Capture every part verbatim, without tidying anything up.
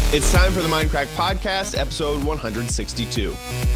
It's time for the Mindcrack Podcast, episode one hundred sixty-two.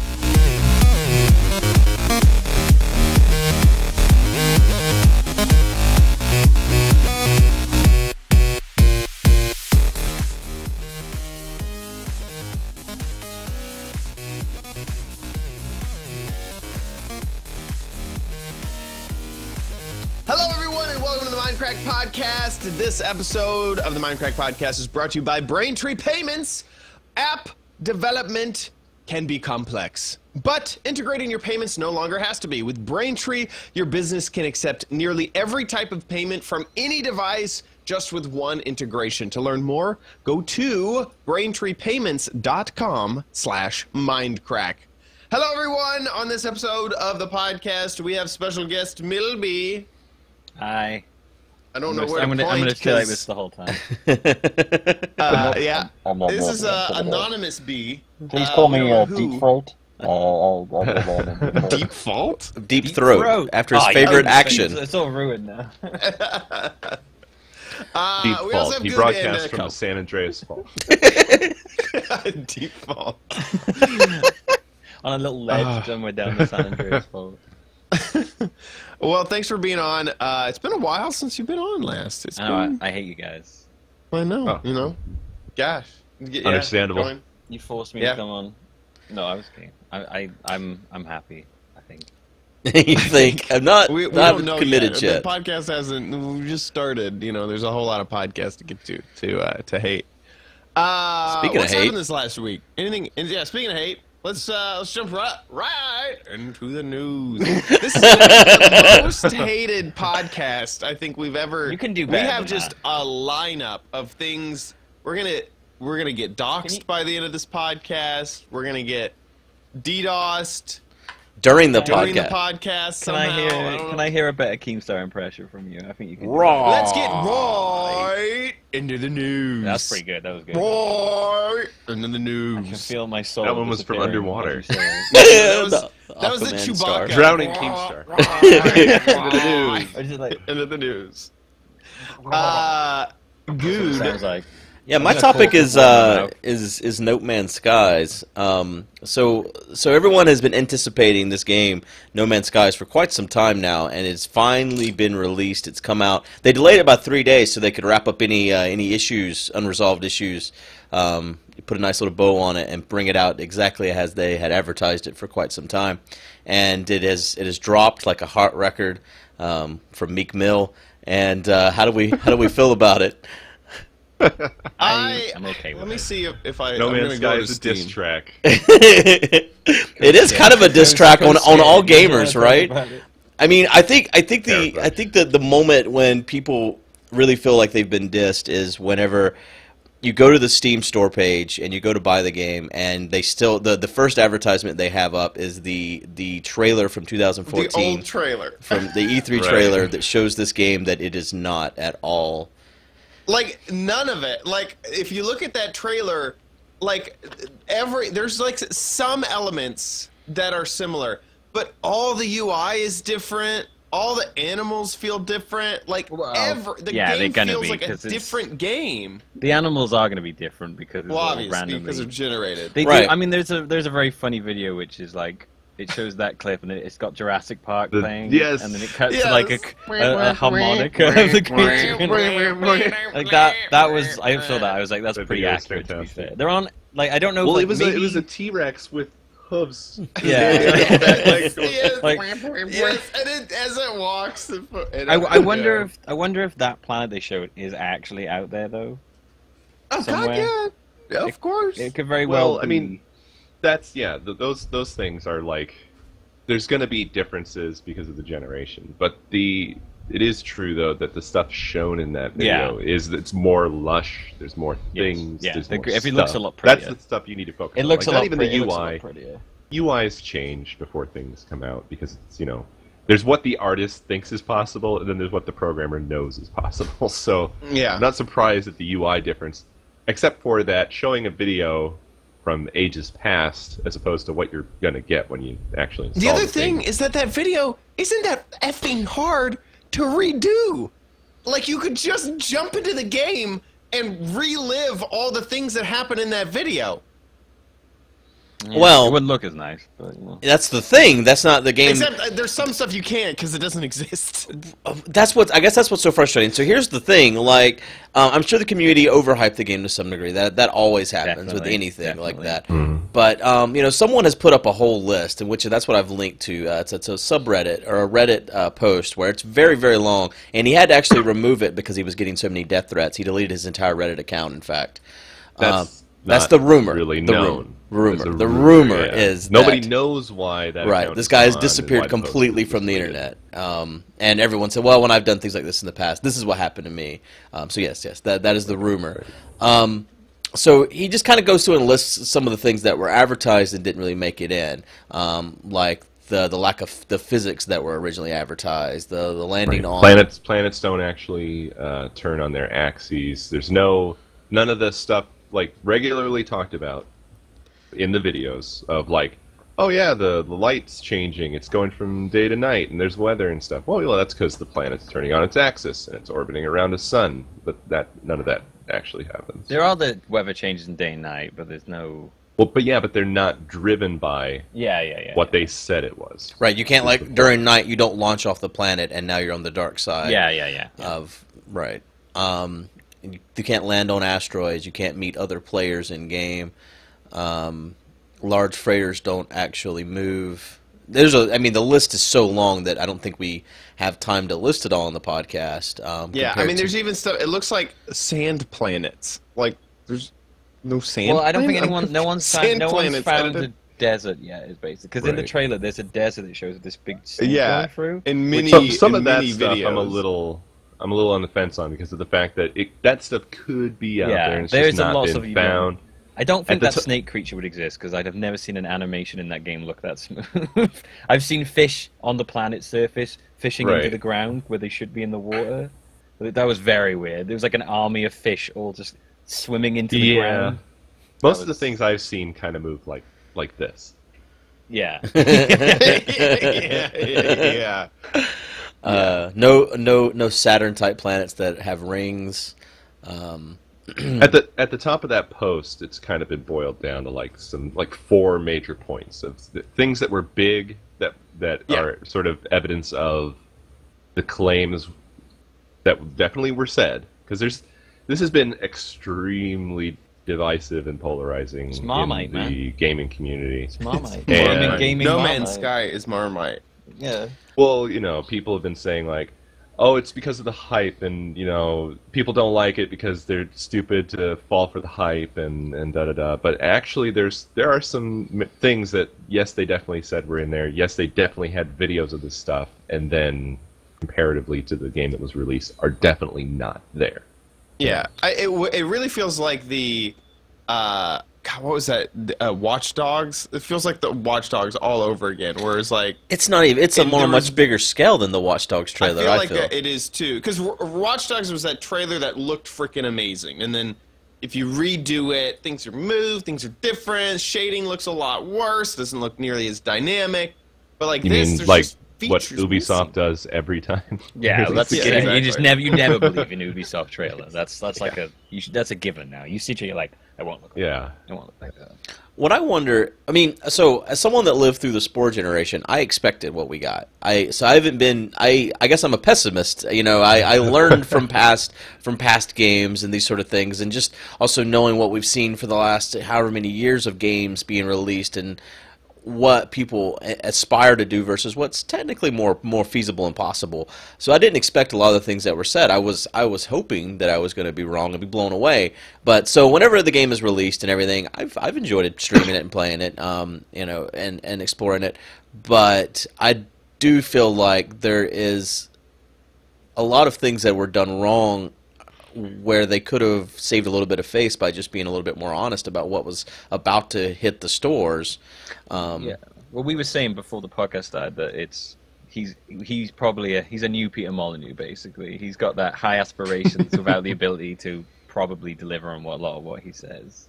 Hello, everyone, and welcome to the Mindcrack Podcast. This episode of the Mindcrack Podcast is brought to you by Braintree Payments. App development can be complex, but integrating your payments no longer has to be. With Braintree, your business can accept nearly every type of payment from any device just with one integration. To learn more, go to braintreepayments.com slash mindcrack. Hello, everyone. On this episode of the podcast, we have special guest Milby. Hi. I don't I'm know gonna, where I'm to gonna, point. I'm gonna stay like cause, this the whole time. uh, yeah. This is uh, Anonymous B. Please uh, call me uh, who- Deep Throat. Uh, I'll, I'll go on. Deep Fault? Deep, Deep throat, Throat. after his Oh, yeah, favorite it's- action. It's, it's all ruined now. Uh, Deep we also Fault. have He Good broadcasts and, uh, from Cup. the San Andreas Fault. Deep Fault. On a little ledge Ah. somewhere down the San Andreas Fault. Well, thanks for being on. Uh, it's been a while since you've been on last. It's I know, been, I, I hate you guys. I know, Oh. you know. Gosh. Yeah, Understandable. go on. You forced me Yeah. to come on. No, I was kidding. I, I, I'm, I'm happy. I think. You think I'm not, We, we not don't know committed yet. yet? The podcast hasn't. We just started. You know, there's a whole lot of podcasts to get to to uh, to hate. Uh, Speaking of what's hate- happened this last week? Anything? And yeah, speaking of hate, let's uh, let's jump right right into the news. This is the most hated podcast I think we've ever. You can do We better have than just that. a lineup of things. We're gonna we're gonna get doxxed you- by the end of this podcast. We're gonna get DDoSed During the during the podcast. podcast. Can Somehow. I hear? don't can know. I hear a better Keemstar impression from you? I think you can. do Raw. Let's get right into the news. that. That's pretty good. That was good. Right into the I can news. feel my soul. That one was from disappearing underwater. as you say it. That was, The that was the Aquaman Chewbacca. star. Drowning Keemstar. Right Or is it like? into the news. Uh, good. Sounds like. Yeah, my I'm gonna topic pull is some water uh, out. is is Note Man's Skies. Um, so so everyone has been anticipating this game, No Man's Skies, for quite some time now, and it's finally been released. It's come out. They delayed it about three days so they could wrap up any uh, any issues, unresolved issues. Um, put a nice little bow on it and bring it out exactly as they had advertised it for quite some time. And it has it has dropped like a heart record um, from Meek Mill. And uh, how do we how do we feel about it? I, I'm okay with let me it. see if, if I. No I'm Man's gonna go Sky to is a Steam. diss track. It is kind of a diss track on, on all gamers, Yeah, right? talk about it. I mean, I think I think the Terrifying. I think that the moment when people really feel like they've been dissed is whenever you go to the Steam store page and you go to buy the game, and they still the the first advertisement they have up is the the trailer from two thousand The fourteen old trailer. from the E three Right. trailer that shows this game that it is not at all. Like none of it. Like if you look at that trailer, like every there's like some elements that are similar, but all the U I is different. All the animals feel different. Like Well, ever the yeah, they're game gonna feels be, like a 'cause it's- different game. The animals are going to be different because it's Well, all obviously randomly. because they're generated. They Right. do. I mean, there's a there's a very funny video which is like it shows that clip and it, it's got Jurassic Park The- playing, yes. and then it cuts Yes. to like a, a, a harmonica of the creature. Like that. That was I saw that. I was like, that's That pretty video is accurate. To be fantastic. fair, they're on like I don't know. Well, like, it was maybe, a, it was a T-Rex with hooves. Yeah. Yes, Like- yes, and it, as it walks, the fo- and I, I it- wonder yeah. if I wonder if that planet they showed is actually out there though. Oh God, somewhere. yeah, yeah, of course. It could very well. Well, I be- mean, that's yeah. Th- those those things are like, there's going to be differences because of the generation, but the it is true though that the stuff shown in that video is it's more lush. There's more Yes. things. Yeah, there's the more gr- if it stuff. looks a lot That's prettier. the stuff you need to focus. it on. looks like, a lot not even pretty- the it looks a U I. lot prettier. U I is changed before things come out because it's you know there's what the artist thinks is possible and then there's what the programmer knows is possible. So Yeah. I'm not surprised at the U I difference, except for that showing a video from ages past as opposed to what you're gonna get when you actually install The other the thing is that that video isn't that effing hard to redo. Like, you could just jump into the game and relive all the things that happen in that video. Yeah, Well- it wouldn't look as nice, but you know. That's the thing. That's not the game. Except uh, there's some stuff you can't because it doesn't exist. That's what I guess. That's what's so frustrating. So here's the thing. Like, uh, I'm sure the community overhyped the game to some degree. That that always happens with Definitely, anything like definitely. that. Mm-hmm. But um, you know, someone has put up a whole list, in which that's what I've linked to. Uh, it's, it's a subreddit or a Reddit uh, post where it's very very long, and he had to actually remove it because he was getting so many death threats. He deleted his entire Reddit account. In fact, That's Um, that's not the rumor. Really the known. rumor. Rumor. As a The rumor, rumor yeah. is nobody that- knows why that. Right, account this is guy has gone and disappeared why the post completely was from the deleted. internet. Um, and everyone said, well, when I've done things like this in the past, this is what happened to me. Um, so yes, yes, that that is the rumor. Um, so he just kind of goes through and lists some of the things that were advertised and didn't really make it in, um, like the the lack of the physics that were originally advertised, the the landing Right. on Planets planets don't actually uh, turn on their axes. There's no none of the stuff like regularly talked about in the videos of like, oh yeah, the, the light's changing, it's going from day to night, and there's weather and stuff. Well, well that's because the planet's turning on its axis and it's orbiting around a sun. But that none of that actually happens. There are the weather changes in day and night, but there's no. Well, but yeah, but they're not driven by Yeah, yeah, yeah. what yeah. they said it was. Right, you can't like during night you don't launch off the planet and now you're on the dark side. Yeah, yeah, yeah. yeah. Of right. Um, you, you can't land on asteroids. You can't meet other players in game. Um, large freighters don't actually move. There's a. I mean, the list is so long that I don't think we have time to list it all on the podcast. Um, Yeah, I compared mean, to- there's even stuff. It looks like sand planets. Like there's no sand. Well, I don't think planet? anyone, no one's Sand found, no one's planets found edited. a desert yet. Is basically because in the Right. trailer there's a desert that shows this big snake Yeah, going through. in mini, some some in of that mini stuff videos. I'm a little I'm a little on the fence on because of the fact that it, that stuff could be out Yeah, there and it's there just is a not lot been of you found. I don't think the that t- snake creature would exist because I'd have never seen an animation in that game look that smooth. I've seen fish on the planet's surface fishing into Right. the ground where they should be in the water. That was very weird. There was like an army of fish all just swimming into the Yeah. ground. Most That of the was- things I've seen kind of move like like this. Yeah. yeah, yeah, yeah. uh, no, no, no Saturn type planets that have rings. Um, At the at the top of that post, it's kind of been boiled down to like some like four major points of the things that were big that that Yeah. are sort of evidence of the claims that definitely were said, because there's this has been extremely divisive and polarizing It's Marmite, in the man. gaming community. It's Marmite. Yeah. Gaming, gaming No Marmite. Man's Sky is Marmite. Yeah. Well, you know, people have been saying like, oh, it's because of the hype, and you know, people don't like it because they're stupid to fall for the hype, and and da da da. But actually, there's there are some m- things that yes, they definitely said were in there. Yes, they definitely had videos of this stuff, and then comparatively to the game that was released, are definitely not there. Yeah, I, it w- it really feels like the, uh, God, what was that? The, Uh, Watch Dogs. It feels like the Watch Dogs all over again. Whereas like it's not even. It's a And on a there was- much bigger scale than the Watch Dogs trailer. I feel I like feel. that it is too, because Watch Dogs was that trailer that looked freaking amazing, and then if you redo it, things are moved, things are different, shading looks a lot worse, doesn't look nearly as dynamic. But like You this, mean there's like just what features Ubisoft missing. does every time? Yeah, well, that's a Yeah, given. exactly. You just never, you never believe in Ubisoft trailer. That's that's like a, you should, that's a given now. You see it, you're like, I won't look. Like Yeah. that. I won't look like that. What I wonder, I mean, so as someone that lived through the Spore generation, I expected what we got. I so I haven't been. I I guess I'm a pessimist. You know, I, I learned from past from past games and these sort of things, and just also knowing what we've seen for the last however many years of games being released and what people a- aspire to do versus what's technically more more feasible and possible. So I didn't expect a lot of the things that were said. I was I was hoping that I was going to be wrong and be blown away. But so whenever the game is released and everything, I've I've enjoyed it, streaming it and playing it, um, you know, and and exploring it. But I do feel like there is a lot of things that were done wrong where they could have saved a little bit of face by just being a little bit more honest about what was about to hit the stores. Um, Yeah. Well, we were saying before the podcast started that it's he's he's probably a he's a new Peter Molyneux. Basically, he's got that high aspirations without the ability to probably deliver on what a lot of what he says.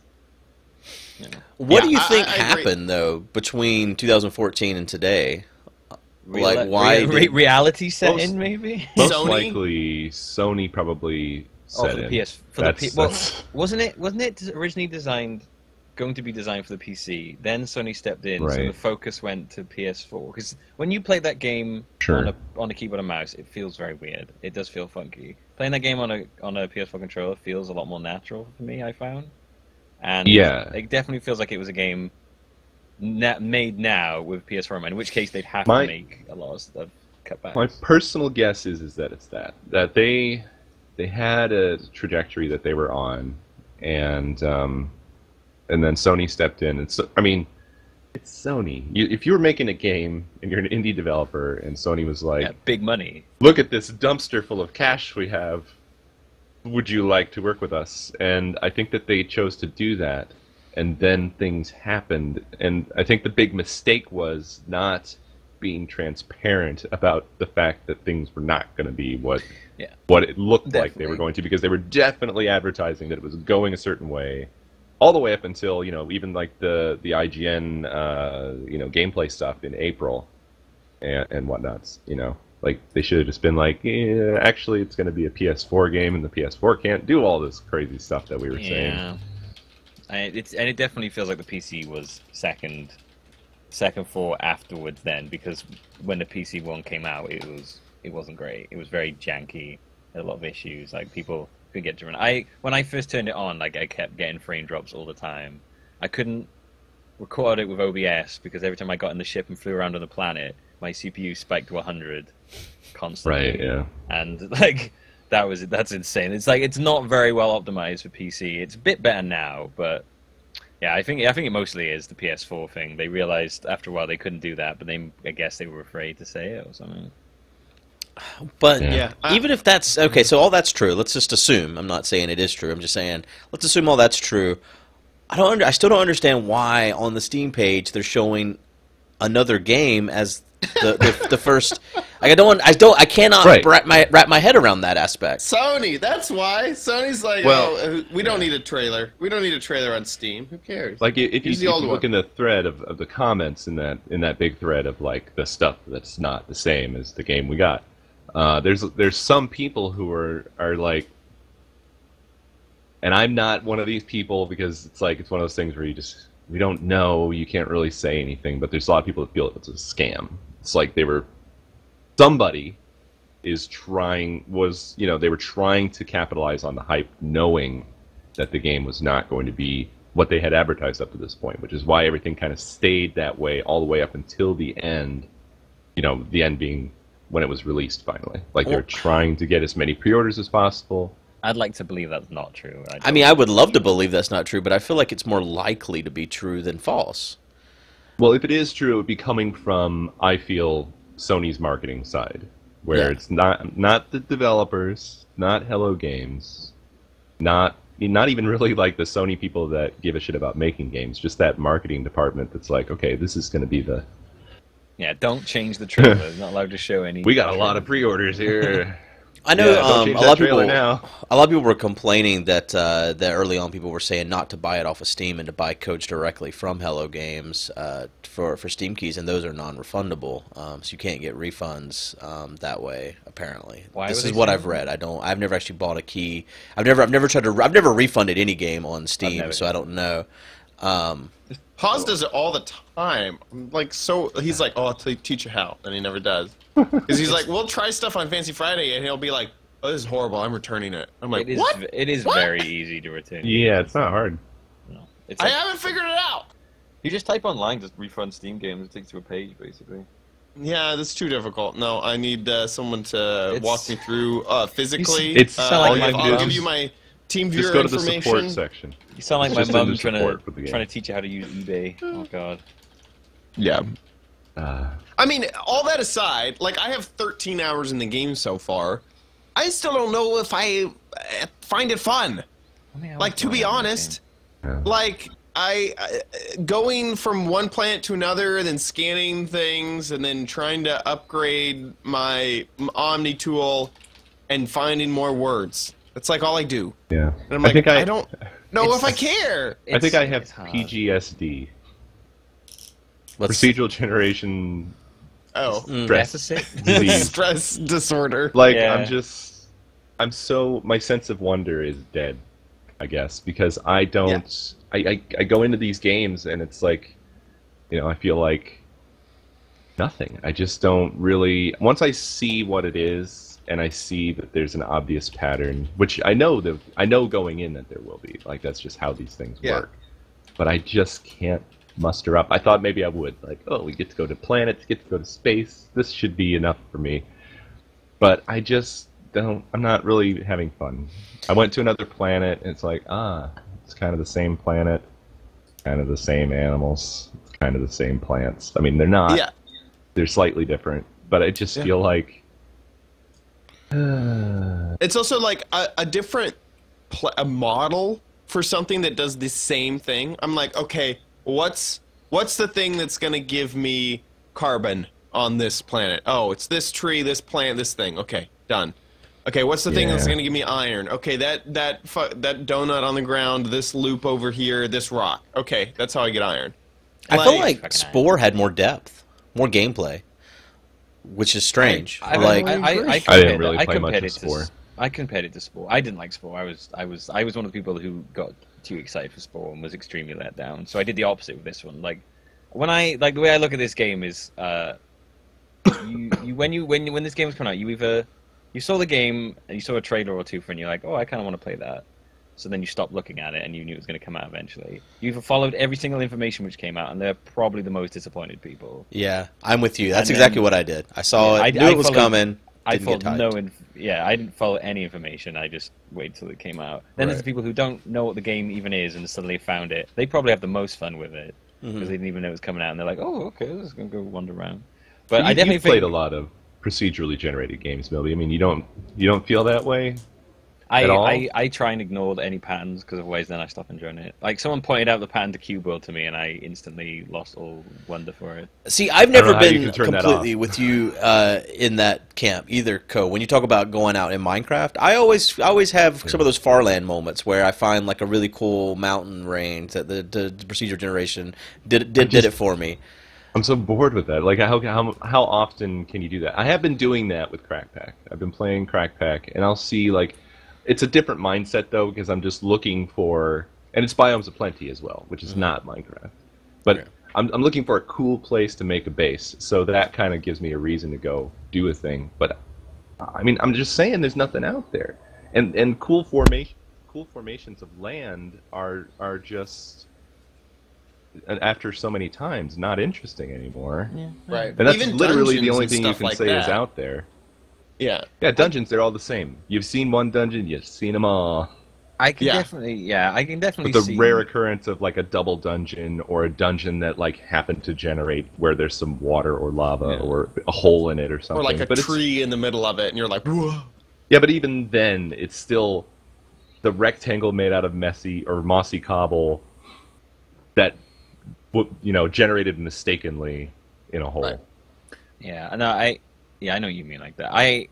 You know. What Yeah, do you I- think I- I agree. happened though between two thousand fourteen and today? Real- Like, why re- re- did- reality set Most- in maybe? Most Sony? likely, Sony probably Oh, set for the in. P S. For That's- the P- well, that's- wasn't it? Wasn't it originally designed, going to be designed for the P C? Then Sony stepped in, so Right. the focus went to P S four. Because when you play that game Sure. on a on a keyboard and mouse, it feels very weird. It does feel funky. Playing that game on a on a P S four controller feels a lot more natural for me. I found, and Yeah. it definitely feels like it was a game na- made now with P S four in mind. In which case, they'd have My- to make a lot of stuff cut back. My personal guess is is that it's that that they they had a trajectory that they were on, and um, and then Sony stepped in. And so, I mean, it's Sony. You, if you were making a game and you're an indie developer, and Sony was like, Yeah, big money. "Look at this dumpster full of cash we have. Would you like to work with us?" And I think that they chose to do that, and then things happened. And I think the big mistake was not being transparent about the fact that things were not going to be what Yeah. what it looked like they were Definitely. going to, because they were definitely advertising that it was going a certain way, all the way up until, you know, even like the the I G N uh, you know gameplay stuff in April and and whatnots. You know, like they should have just been like, yeah, actually, it's going to be a P S four game, and the P S four can't do all this crazy stuff that we were saying. Yeah, and it's and it definitely feels like the P C was second, second for afterwards. Then because when the P C one came out, it was it wasn't great. It was very janky. Had a lot of issues. Like people couldn't get to run. I when I first turned it on, like I kept getting frame drops all the time. I couldn't record it with O B S because every time I got in the ship and flew around on the planet, my C P U spiked to one hundred constantly. Right? Yeah. And like that was that's insane. It's like it's not very well optimized for P C. It's a bit better now, but yeah, I think I think it mostly is the P S four thing. They realized after a while they couldn't do that, but they I guess they were afraid to say it or something. But Yeah. Yeah. I- even if that's okay, so all that's true. Let's just assume. I'm not saying it is true. I'm just saying let's assume all that's true. I don't. Under, I still don't understand why on the Steam page they're showing another game as the the, the first. Like I don't. I don't. I cannot Right. wrap my wrap my head around that aspect. Sony, that's why. Sony's like, Well, oh, uh, we don't need a trailer. We don't need a trailer on Steam. Who cares? Like i- if you, Use if the you old look one. in the thread of, of the comments in that in that big thread of like the stuff that's not the same as the game we got, uh, there's there's some people who are are like, and I'm not one of these people because it's like it's one of those things where you just we don't know, you can't really say anything, but there's a lot of people that feel it's a scam. It's like they were somebody is trying was you know they were trying to capitalize on the hype, knowing that the game was not going to be what they had advertised up to this point, which is why everything kind of stayed that way all the way up until the end. You know, the end being when it was released finally. Like they were trying to get as many pre-orders as possible. I'd like to believe that's not true. I, I mean, I would love to believe that's not true, but I feel like it's more likely to be true than false. Well, if it is true, it would be coming from, I feel, Sony's marketing side, where Yeah. it's not not the developers, not Hello Games, not not even really like the Sony people that give a shit about making games, just that marketing department that's like, okay, this is going to be the... yeah, don't change the trailer. It's not allowed to show any. We got a lot of pre-orders here. I know Yeah, don't um, change a that lot of trailer people. now. A lot of people were complaining that uh, that early on people were saying not to buy it off of Steam and to buy codes directly from Hello Games uh, for for Steam keys, and those are non-refundable, um, so you can't get refunds um, that way. Apparently, Why this were is they what saying I've read. I don't. I've never actually bought a key. I've never. I've never tried to. I've never refunded any game on Steam, never. so I don't know. Um, Paz does it all the time. Like, so he's like, oh, I'll t- teach you how, and he never does. Because he's like, we'll try stuff on Fancy Friday, and he'll be like, oh, this is horrible. I'm returning it. I'm like, It is. what? It is What? very easy to return. Yeah, it's not hard. No. It's I like, haven't figured it out. you just type online, just refund Steam games. It takes you to a page, basically. Yeah, that's too difficult. No, I need uh, someone to It's- walk me through uh, physically. It's- uh, sound like I'll, my give, I'll mom. give you my team Just viewer go to the information. support section. You sound like It's my just under mum trying to support for the game. trying to teach you how to use eBay. Oh god. Yeah. Uh, I mean, all that aside, like I have thirteen hours in the game so far. I still don't know if I uh, find it fun. Like to be honest, yeah. like I uh, going from one planet to another, then scanning things, and then trying to upgrade my Omni tool, and finding more words. That's like all I do. yeah. And I'm like, I think I, I don't know It's- if I care. I think I have It's hard. P G S D, let's procedural generation Oh, Mm. stress Deficit? disease. stress disorder. Like Yeah. I'm just, I'm so my sense of wonder is dead, I guess, because I don't. Yeah. I, I I go into these games and it's like, you know, I feel like nothing. I just don't really. Once I see what it is and I see that there's an obvious pattern, which I know that I know going in that there will be. Like that's just how these things yeah. work. But I just can't muster up. I thought maybe I would. Like, oh, we get to go to planets, get to go to space. This should be enough for me. But I just don't. I'm not really having fun. I went to another planet, and it's like, ah, it's kind of the same planet, kind of the same animals, kind of the same plants. I mean, they're not. Yeah. They're slightly different, but I just yeah. feel like. It's also like a, a different pl a model for something that does the same thing. I'm like, okay, what's what's the thing that's gonna give me carbon on this planet? Oh, it's this tree, this plant, this thing. Okay, done. Okay, what's the yeah. thing that's gonna give me iron? Okay, that that fu that donut on the ground, this loop over here, this rock. Okay, that's how I get iron. I like, feel like Spore had more depth, more gameplay, which is strange. I, I, like I, I, I, I didn't really I play much compared of it Spore. to, I compared it to Spore. I didn't like Spore. I was, I was, I was, I was one of the people who got too excited for Spore and was extremely let down. So I did the opposite with this one. Like when I, like the way I look at this game is, uh, you, you when you when when this game was coming out, you either you saw the game and you saw a trailer or two for, and you're like, oh, I kind of want to play that. So then you stopped looking at it and you knew it was going to come out eventually. You either followed every single information which came out, and they're probably the most disappointed people. Yeah, I'm with you. That's And exactly then- what I did. I saw Yeah, it, I- knew I it was followed- coming. I Didn't get followed hyped. no, inf yeah, I didn't follow any information. I just waited till it came out. Then there's Right. the people who don't know what the game even is and suddenly found it. They probably have the most fun with it because Mhm. they didn't even know it was coming out, and they're like, "Oh, okay, I'm just gonna go wander around." But you, I definitely you've played think a lot of procedurally generated games, Milby. I mean, you don't you don't feel that way? I, at all? I I try and ignore any patterns because otherwise then I stop enjoying it. Like someone pointed out the pattern to Cube World to me, and I instantly lost all wonder for it. See, I've don't never know how you been can turn that completely with you uh, in that camp either, Co. When you talk about going out in Minecraft, I always I always have some of those Farland moments where I find like a really cool mountain range that the, the, the procedure generation did did, just- did it for me. I'm so bored with that. Like, how how how often can you do that? I have been doing that with Crackpack. I've been playing Crackpack, and I'll see like, it's a different mindset though because I'm just looking for, and it's Biomes of Plenty as well, which is Mm-hmm. not Minecraft. But Yeah. I'm I'm looking for a cool place to make a base, so that kind of gives me a reason to go do a thing. But I mean, I'm just saying, there's nothing out there, and and cool formation, cool formations of land are are just. And after so many times, not interesting anymore. Right. And that's Even literally the dungeons only and thing you stuff can like say is that. out there. Yeah. Yeah, dungeons, they're all the same. You've seen one dungeon, you've seen them all. I can Yeah. definitely, yeah, I can definitely With the see. rare occurrence of like a double dungeon or a dungeon that like happened to generate where there's some water or lava Yeah. or a hole in it or something. Or like a but it's- tree in the middle of it, and you're like, whoa. Yeah, but even then, it's still the rectangle made out of messy or mossy cobble that, w- you know, generated mistakenly in a hole. Right. Yeah, no, I, yeah, I know what you mean like that. I.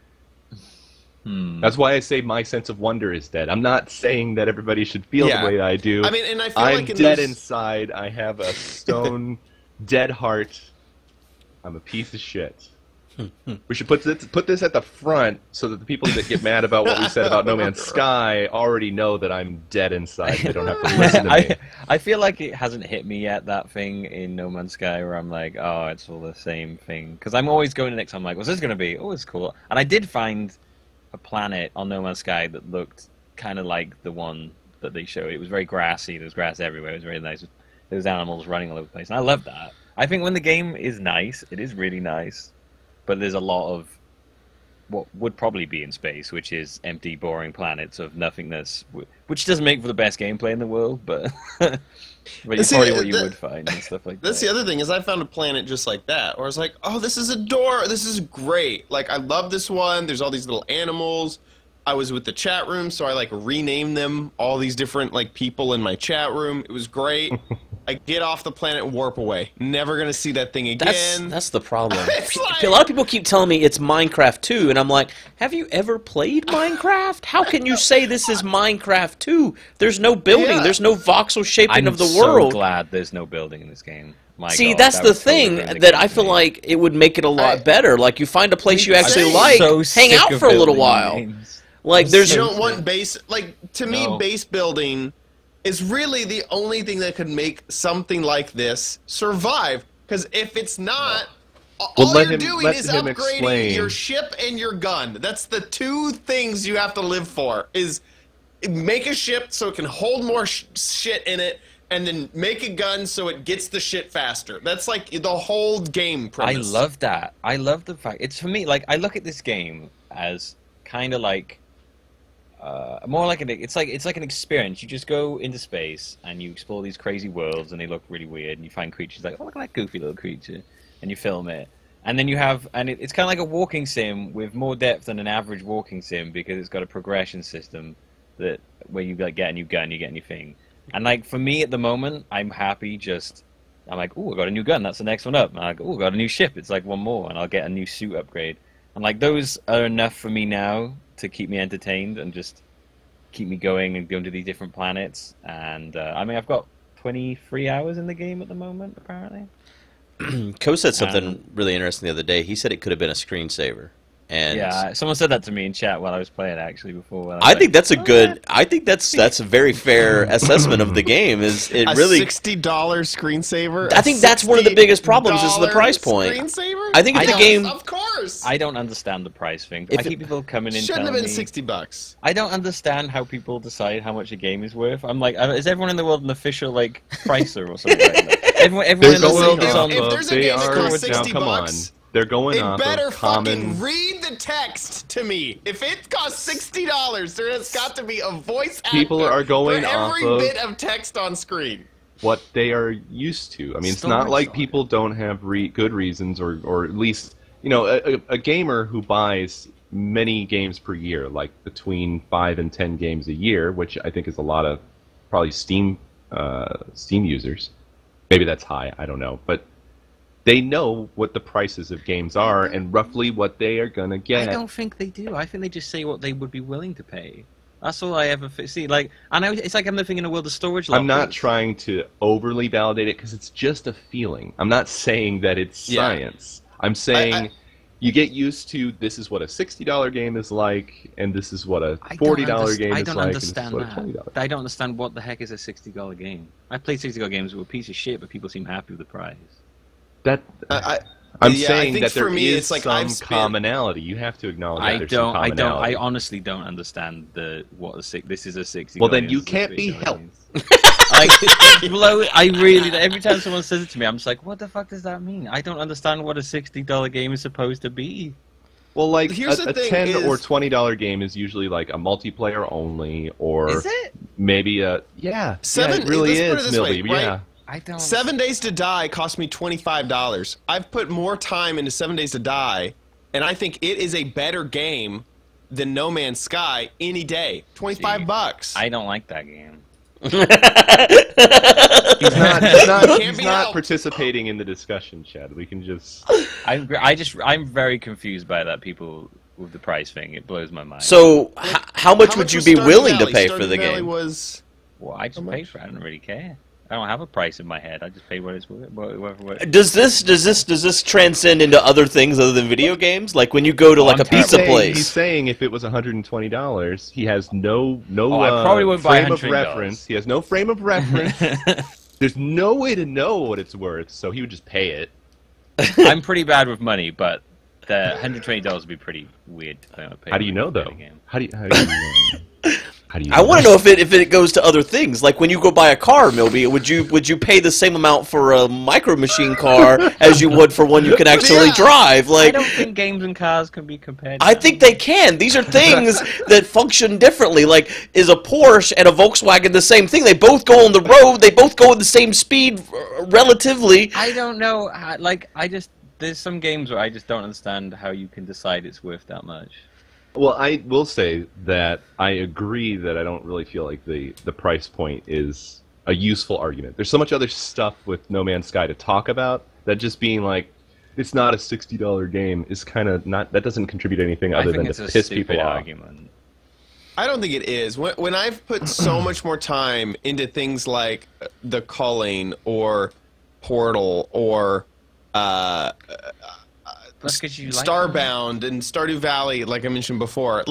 Hmm. That's why I say my sense of wonder is dead. I'm not saying that everybody should feel Yeah. the way I do. I mean, and I feel I'm like in dead those... inside. I have a stone dead heart. I'm a piece of shit. We should put this, put this at the front so that the people that get mad about what we said about No Man's Sky already know that I'm dead inside. They don't have to listen to me. I, I feel like it hasn't hit me yet, that thing in No Man's Sky where I'm like, oh, it's all the same thing. Because I'm always going to next, I'm like, what's this going to be? Oh, it's cool. And I did find a planet on No Man's Sky that looked kind of like the one that they showed. It was very grassy. There was grass everywhere. It was very nice. There was animals running all over the place. And I love that. I think when the game is nice, it is really nice. But there's a lot of what would probably be in space, which is empty, boring planets of nothingness, wh- which doesn't make for the best gameplay in the world, but but it's See, probably what you that- would find and stuff like That's that. the other thing is I found a planet just like that, where I was like, oh, this is adorable. This is great. Like, I love this one. There's all these little animals. I was with the chat room, so I like renamed them all these different like people in my chat room. It was great. I get off the planet and warp away. Never gonna see that thing again. That's that's the problem. It's like- A lot of people keep telling me it's Minecraft two, and I'm like, have you ever played Minecraft? How can you say this is Minecraft two? There's no building. Yeah. There's no voxel shaping I'm of the so world. glad there's no building in this game. My See, God, that's that the would totally thing ruin the that game I for feel me. like it would make it a lot I- better. Like you find a place you I'm actually so like, hang sick out of for a little building while. games. Like, there's You don't want base... Like, to me, No. base building is really the only thing that could make something like this survive. Because if it's not... All Well, let you're him- doing let is him upgrading explain. your ship and your gun. That's the two things you have to live for. Is make a ship so it can hold more sh shit in it, and then make a gun so it gets the shit faster. That's like the whole game I premise. love that. I love the fact it's for me. Like I look at this game as kind of like uh, more like an. It's like it's like an experience. You just go into space and you explore these crazy worlds, and they look really weird. And you find creatures like, oh, look at that goofy little creature, and you film it. And then you have, and it, it's kind of like a walking sim with more depth than an average walking sim because it's got a progression system that where you like get a new gun, you get a new thing. And like for me at the moment, I'm happy just. I'm like, oh, I got a new gun. That's the next one up. And I'm like, oh, I got a new ship. It's like one more, and I'll get a new suit upgrade. And like those are enough for me now to keep me entertained and just keep me going and going to these different planets. And uh, I mean, I've got twenty-three hours in the game at the moment, apparently. Co said something Um, really interesting the other day. He said it could have been a screensaver. And Yeah, someone said that to me in chat while I was playing actually before. when I was think like, that's a "Oh, good. I think that's that's a very fair assessment of the game. Is it a really? sixty dollar screensaver? I think that's one of the biggest problems is the price point. Screensaver? I think if the Yes, game- Of course. I don't understand the price thing. If I keep it- people coming in Shouldn't have telling been me, sixty bucks. I don't understand how people decide how much a game is worth. I'm like, uh, is everyone in the world an official like pricer or something? Like that? Everyone, everyone They're in the going world is if- on. if off there's a they game that are costs now. sixty Come bucks, on, they're going It off better of fucking common. read the text to me. If it costs sixty dollars, there has got to be a voice actor People are going for off every of- bit of text on screen. What they are used to. I mean, it's not Storage like on people don't have re- good reasons, or, or at least, you know, a, a, a gamer who buys many games per year, like between five and ten games a year, which I think is a lot of probably Steam uh, Steam users. Maybe that's high, I don't know, but they know what the prices of games are and roughly what they are gonna get. I don't think they do. I think they just say what they would be willing to pay. That's all I ever f- see. Like, I know it's like I'm living in a world of storage lockers. I'm not trying to overly validate it because it's just a feeling. I'm not saying that it's Yeah. science. I'm saying I- you get used to this is what a sixty dollar game is like, and this is what a I don't forty dollar underst- game I is don't like, and this is understand what a twenty dollar. that. I don't understand what the heck is a sixty dollar game. I played sixty dollar games that were a piece of shit, but people seem happy with the price. That I, I, I'm yeah, I saying think that there for me, is it's like some I've spent- commonality. You have to acknowledge that I there's don't. some I don't. I commonality. honestly don't understand the what a six. This is a sixty. Well, then game, you this is a can't be $60 helped. game. Like, it blow, I really. Every time someone says it to me, I'm just like, what the fuck does that mean? I don't understand what a sixty dollar game is supposed to be. Well, like Here's a, the a thing ten is- or twenty dollar game is usually like a multiplayer only, or Is it? maybe a yeah. Seven- yeah, it really let's put is, it this way, Milby. right? Yeah. I don't. Seven Days to Die cost me twenty-five dollars. I've put more time into Seven Days to Die, and I think it is a better game than No Man's Sky any day. twenty-five See, bucks. I don't like that game. He's not, he's not, Can't he's be not helped. participating in the discussion, Chad. We can just. I'm. I just. I'm very confused by that. People with the price thing. It blows my mind. So, h- how much How would you was be Stardew willing to Valley? pay Stardew for the Valley game? Was well, I just How paid much? for it. I don't really care. I don't have a price in my head. I just paid what it's worth. What, what, what. Does this does this does this transcend into other things other than video games? Like when you go to Oh, like I'm a pizza He's saying- He's place. saying if it was one hundred twenty dollars, he has no no Oh, I uh, probably wouldn't buy frame of one hundred dollars. reference. He has no frame of reference. There's no way to know what it's worth, so he would just pay it. I'm pretty bad with money, but the one hundred twenty dollars would be pretty weird to pay. How do you know for a though? game. How do you how do you um, how do you I want to know if it if it goes to other things. Like when you go buy a car, Milby, would you would you pay the same amount for a micro machine car as you would for one you can actually Yeah. drive? I Like don't think games and cars can be compared. I now. think they can. These are things that function differently. Like, is a Porsche and a Volkswagen the same thing? They both go on the road. They both go at the same speed, uh, relatively. I don't know. how- Like, I just there's some games where I just don't understand how you can decide it's worth that much. Well, I will say that I agree that I don't really feel like the, the price point is a useful argument. There's so much other stuff with No Man's Sky to talk about that just being like, it's not a sixty dollar game is kind of not, that doesn't contribute anything I other think than it's to a piss stupid people off. argument. I don't think it is. When, when I've put so much more time into things like The Culling or Portal or uh, That's because you like them. Starbound and Stardew Valley, like I mentioned before, like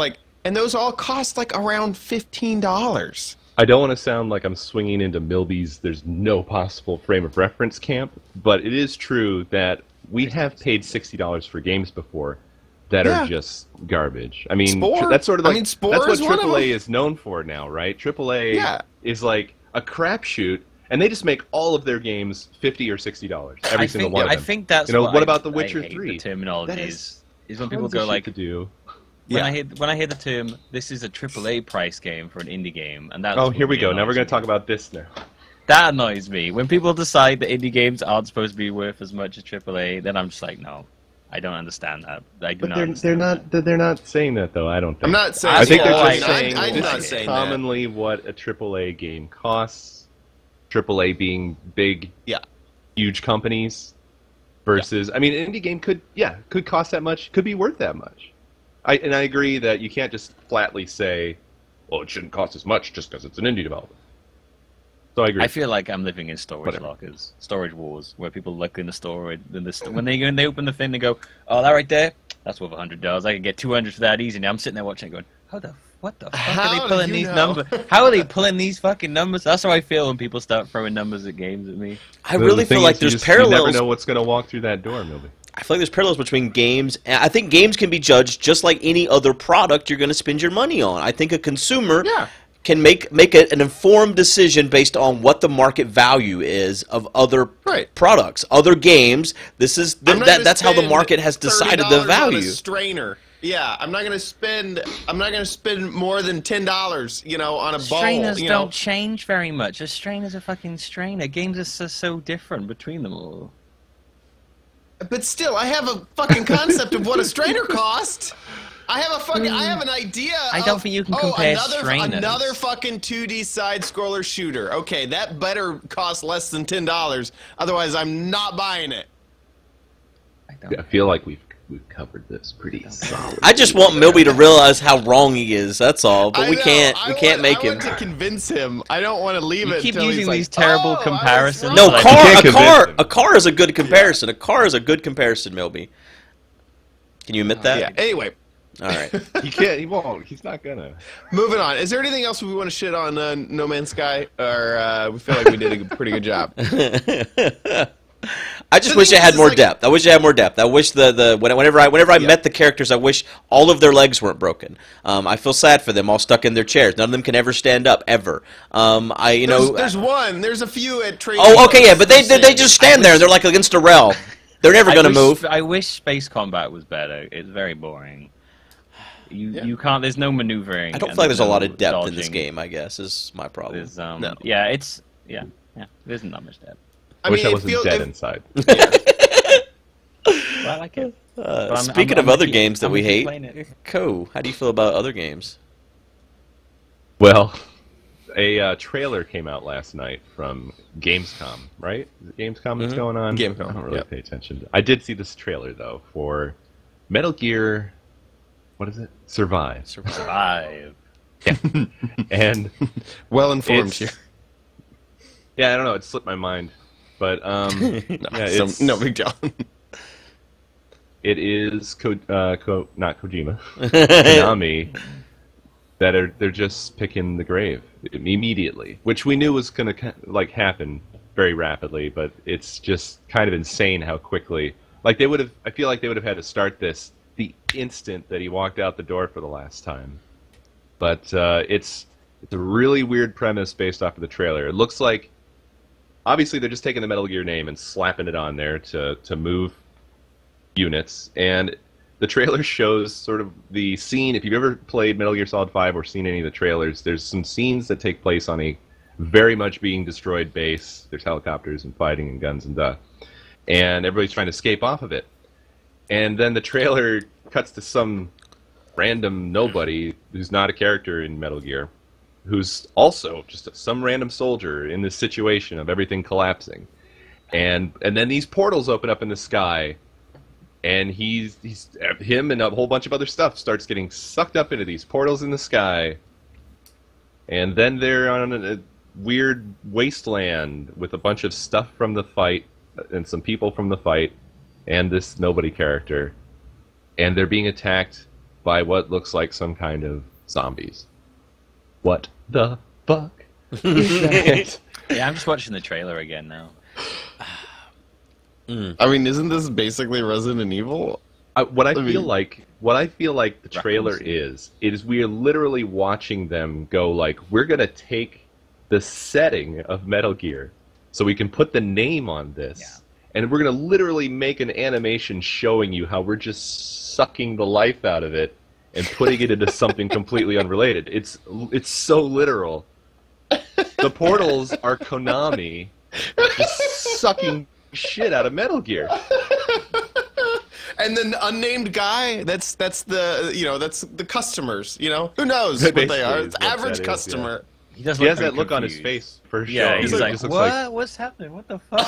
and those all cost like around fifteen dollars. I don't want to sound like I'm swinging into Milby's there's no possible frame of reference camp, but it is true that we have paid sixty dollars for games before that Yeah. are just garbage. I mean, Spore? tr- that's sort of I like mean, Spore that's what is one of triple A them. is known for now, right? triple A Yeah. is like a crapshoot, and they just make all of their games fifty or sixty dollars. Every I single think, one of I them. think that's You know, what, what I- about The I Witcher hate three? The terminology That is, is is when Tons people of go shit like, to do. when Yeah. I hear when I hear the term, this is a triple A price game for an indie game, and that Oh, here we go. Now we're going to talk about this now. That annoys me. When people decide that indie games aren't supposed to be worth as much as triple A, then I'm just like, no, I don't understand that. I do But not they're understand they're not they're not saying that though. I don't think. I'm not saying. I think they're Oh, just I- saying I'm this not is saying that. commonly what a triple A game costs. triple A being big, Yeah. huge companies versus. I mean, an indie game could yeah could cost that much, could be worth that much. I and I agree that you can't just flatly say, well, it shouldn't cost as much just because it's an indie development. So I agree. I feel like I'm living in storage Whatever. lockers, storage wars, where people look in the storage, in the st- when they when they open the thing, they go, "Oh, that right there, that's worth a hundred dollars. I can get two hundred for that easy." Now I'm sitting there watching, it going, "How the what the fuck How are do they pulling you these know? numbers? How are they pulling these fucking numbers?" That's how I feel when people start throwing numbers at games at me. I The really thing feel like is, you there's just- You parallels. never know what's going to walk through that door, Milby. I feel like there's parallels between games, and I think games can be judged just like any other product you're going to spend your money on. I think a consumer Yeah. can make make a, an informed decision based on what the market value is of other Right. products, other games. This is th- I'm not that gonna that's how the spend market has decided the thirty dollars value. on a strainer. Yeah, I'm not gonna spend. I'm not gonna spend more than ten dollars. You know, on a bowl. Strainers You don't know, change very much. A strainer's a fucking strainer. Games are so, so different between them all. but still, I have a fucking concept of what a strainer costs. I have a fucking. I have an idea. I don't of, think you can oh, compare another, strainers. Another fucking two D side scroller shooter. Okay, that better cost less than ten dollars. Otherwise, I'm not buying it. I don't. I feel like we've we've covered this pretty solid. I just want Milby to realize how wrong he is. That's all. But I we know, can't. I We can't want, make I him. want to convince him. I don't want to leave You it. keep until he's using like, these terrible "Oh, I was comparisons." wrong." No, Like- car. You can't A car. convince him. A car is a good comparison. A car is a good comparison, Milby. Can you admit that? Yeah. Anyway, All right. He can't. He won't. He's not gonna. moving on. Is there anything else we want to shit on uh, No Man's Sky, or uh, we feel like we did a pretty good job? I just The wish thing it had is, more like- depth. I wish it had more depth. I wish the the when- whenever I whenever I Yeah. met the characters, I wish all of their legs weren't broken. Um, I feel sad for them, all stuck in their chairs. None of them can ever stand up ever. Um, I you There's, know. there's one. There's a few at training. Oh, okay, yeah, but they Just they, they saying. just stand there and they're like against a rail. They're never I gonna wish- move. I wish space combat was better. It's very boring. You Yeah. you can't. There's no maneuvering. I don't and feel like there's a no lot of depth in this dodging. game. I guess is my problem. There's, um, No. Yeah, it's yeah yeah. There isn't that much depth. I I wish mean, I it wasn't feel- dead it- inside. Well, I like it. Uh, But I'm- speaking I'm- of I'm other keep- games that I'm we keep hate, playing it. Co, how do you feel about other games? Well, a uh, trailer came out last night from Gamescom, right? Is it Gamescom that's Mhm. going on? Gamescom, I don't really yep. pay attention. I did see this trailer though for Metal Gear. What is it? Survive. Survive. And Well informed it's, here. yeah, I don't know. It slipped my mind, but um, No, yeah, so- it's, no big deal. it is Ko, uh, Ko, not Kojima, Konami. That are they're just picking the grave immediately, which we knew was going to like happen very rapidly, but it's just kind of insane how quickly. Like they would have, I feel like they would have had to start this the instant that he walked out the door for the last time. But uh, it's it's a really weird premise based off of the trailer. It looks like obviously they're just taking the Metal Gear name and slapping it on there to to move units, and the trailer shows sort of the scene. If you've ever played Metal Gear Solid five or seen any of the trailers, there's some scenes that take place on a very much being destroyed base. There's helicopters and fighting and guns and duh. And everybody's trying to escape off of it. And then the trailer cuts to some random nobody who's not a character in Metal Gear, who's also just some random soldier in this situation of everything collapsing. And and then these portals open up in the sky. And he's, he's him and a whole bunch of other stuff starts getting sucked up into these portals in the sky. And then they're on a, a weird wasteland with a bunch of stuff from the fight and some people from the fight and this nobody character. And they're being attacked by what looks like some kind of zombies. What the fuck is that? Yeah, I'm just watching the trailer again now. I mean, isn't this basically Resident Evil? I, what I, I feel mean- like, what I feel like the trailer Reference. is, is we are literally watching them go like, we're gonna take the setting of Metal Gear, so we can put the name on this, Yeah. and we're gonna literally make an animation showing you how we're just sucking the life out of it and putting it into something completely unrelated. It's it's so literal. The Portals are Konami just sucking shit out of Metal Gear. And then the unnamed guy, that's that's the you know that's the customers. You know who knows what Basically they are? is It's what that average is, customer. He does He look has very that look on his confused. face for sure. Yeah, he's He like, just what? looks like, What's happening? What the fuck?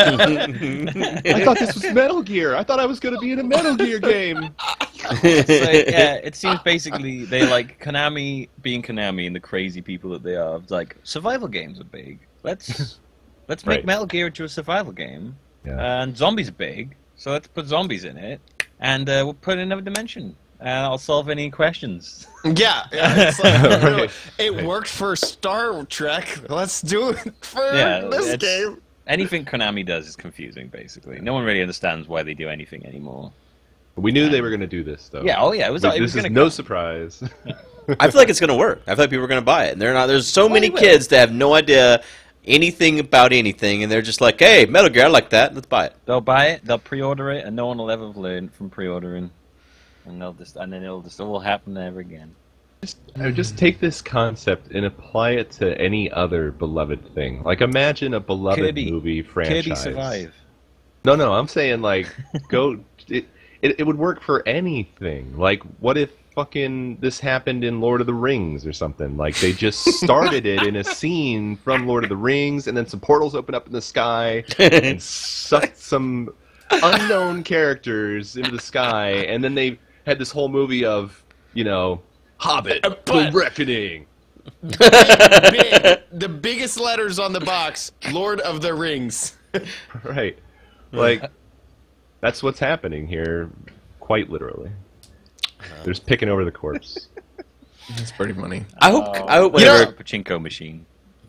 I thought this was Metal Gear. I thought I was going to be in a Metal Gear game. So, yeah, it seems basically they like Konami being Konami and the crazy people that they are. It's like survival games are big. Let's let's make Right. Metal Gear into a survival game. Yeah. And zombies are big, so let's put zombies in it, and uh, we'll put in another dimension. And I'll solve any questions. Yeah, yeah it's like, you know, Right. it Right. worked for Star Trek. Let's do it for Yeah, this it's- game. Anything Konami does is confusing, basically. No one really understands why they do anything anymore. We knew they were going to do this, though. Yeah, oh yeah, it was. But it was this is gonna no come. surprise. I feel like it's gonna work. I feel like people are gonna buy it. And they're not. There's so Well, many they will. kids that have no idea anything about anything, and they're just like, "Hey, Metal Gear, I like that. Let's buy it." They'll buy it, they'll pre-order it, and no one will ever learn from pre-ordering, and they'll just, and then it'll just all happen ever again. I would just take this concept and apply it to any other beloved thing. Like, imagine a beloved Kirby. movie franchise. Kirby Survive. No, no, I'm saying, like, go... It, it, it would work for anything. Like, what if fucking this happened in Lord of the Rings or something? Like, they just started it in a scene from Lord of the Rings, and then some portals open up in the sky, and sucked some unknown characters into the sky, and then they had this whole movie of, you know, Hobbit, Uh, but- The Reckoning. Big, the biggest letters on the box: Lord of the Rings. Right. Like, that's what's happening here, quite literally. They're just picking over the corpse. That's pretty funny. I hope. Oh, I hope you know- whenever. pachinko machine.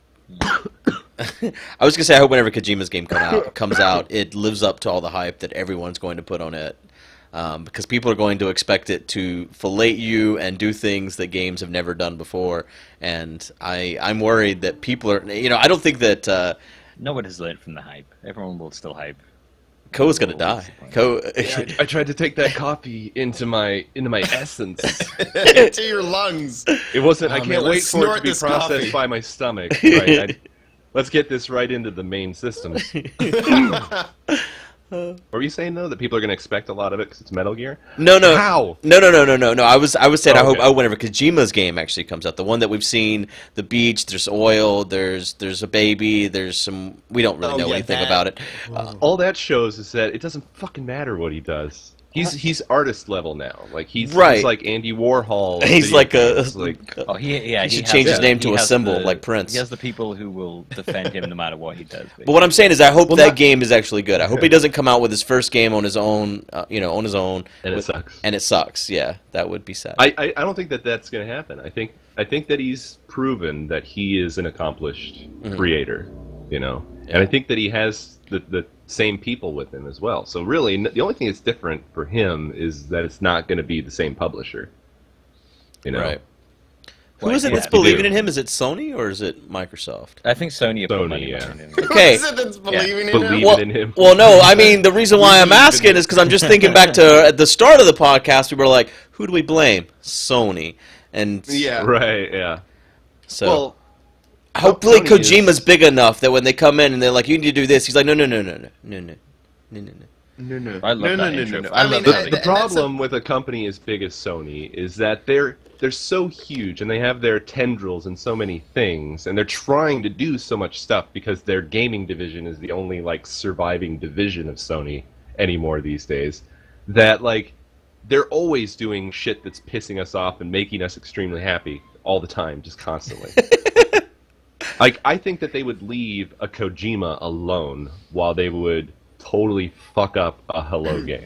I was gonna say I hope whenever Kojima's game come out comes out, it lives up to all the hype that everyone's going to put on it. Um, because people are going to expect it to fillet you and do things that games have never done before, and I I'm worried that people are you know I don't think that uh, No one has learned from the hype. Everyone will still hype. Ko's gonna die. Ko I, I tried to take that coffee into my into my essence. To your lungs. It wasn't. Oh, I man, can't let's wait for it snort to be this processed coffee. by my stomach. Right. I, let's get this right into the main system. What were you saying though? That people are going to expect a lot of it because it's Metal Gear? no no How? no no no no no no I was I was saying I Oh, hope okay. oh whenever Kojima's game actually comes out, the one that we've seen, the beach, there's oil, there's there's a baby, there's some we don't really Oh, know yeah, anything that. about it. Uh, All that shows is that it doesn't fucking matter what he does. He's he's artist level now. Like he's, Right. he's like Andy Warhol. of He's video like a- games. like Oh, he yeah. He He should has change his the- name he to a has symbol, the- like Prince. He has the people who will defend him no matter what he does. But what I'm saying is, I hope Well, that not- game is actually good. I hope he doesn't come out with his first game on his own, uh, you know, on his own, And it with- sucks. And it sucks. Yeah, that would be sad. I, I, I don't think that that's going to happen. I think I think that he's proven that he is an accomplished creator, you know, and I think that he has the the same people with him as well. So really, n- the only thing that's different for him is that it's not going to be the same publisher, you know. Right. Who Well, is it yeah, that's they believing do. in him? Is it Sony or is it Microsoft? I think Sony. Put Sony, money yeah. behind him. Okay. Who is it that's believing in Believe him? Well, in him. well, no. I mean, the reason why I'm Believe in asking him. is because I'm just thinking back to at the start of the podcast. We were like, "Who do we blame?" Sony, and Yeah. Right? Yeah. so Well, hopefully Sony is- Kojima's big enough that when they come in and they're like, "You need to do this," he's like, "No, no, no, no, no, no, no, no, no, no." no, no. I love No, no, that no, no, intro. no. I I love mean, The, that. I- the and that's problem with a company as big as Sony is that they're they're so huge and they have their tendrils in so many things and they're trying to do so much stuff because their gaming division is the only like surviving division of Sony anymore these days, that like they're always doing shit that's pissing us off and making us extremely happy all the time, just constantly. Like, I think that they would leave a Kojima alone while they would totally fuck up a Hello Games.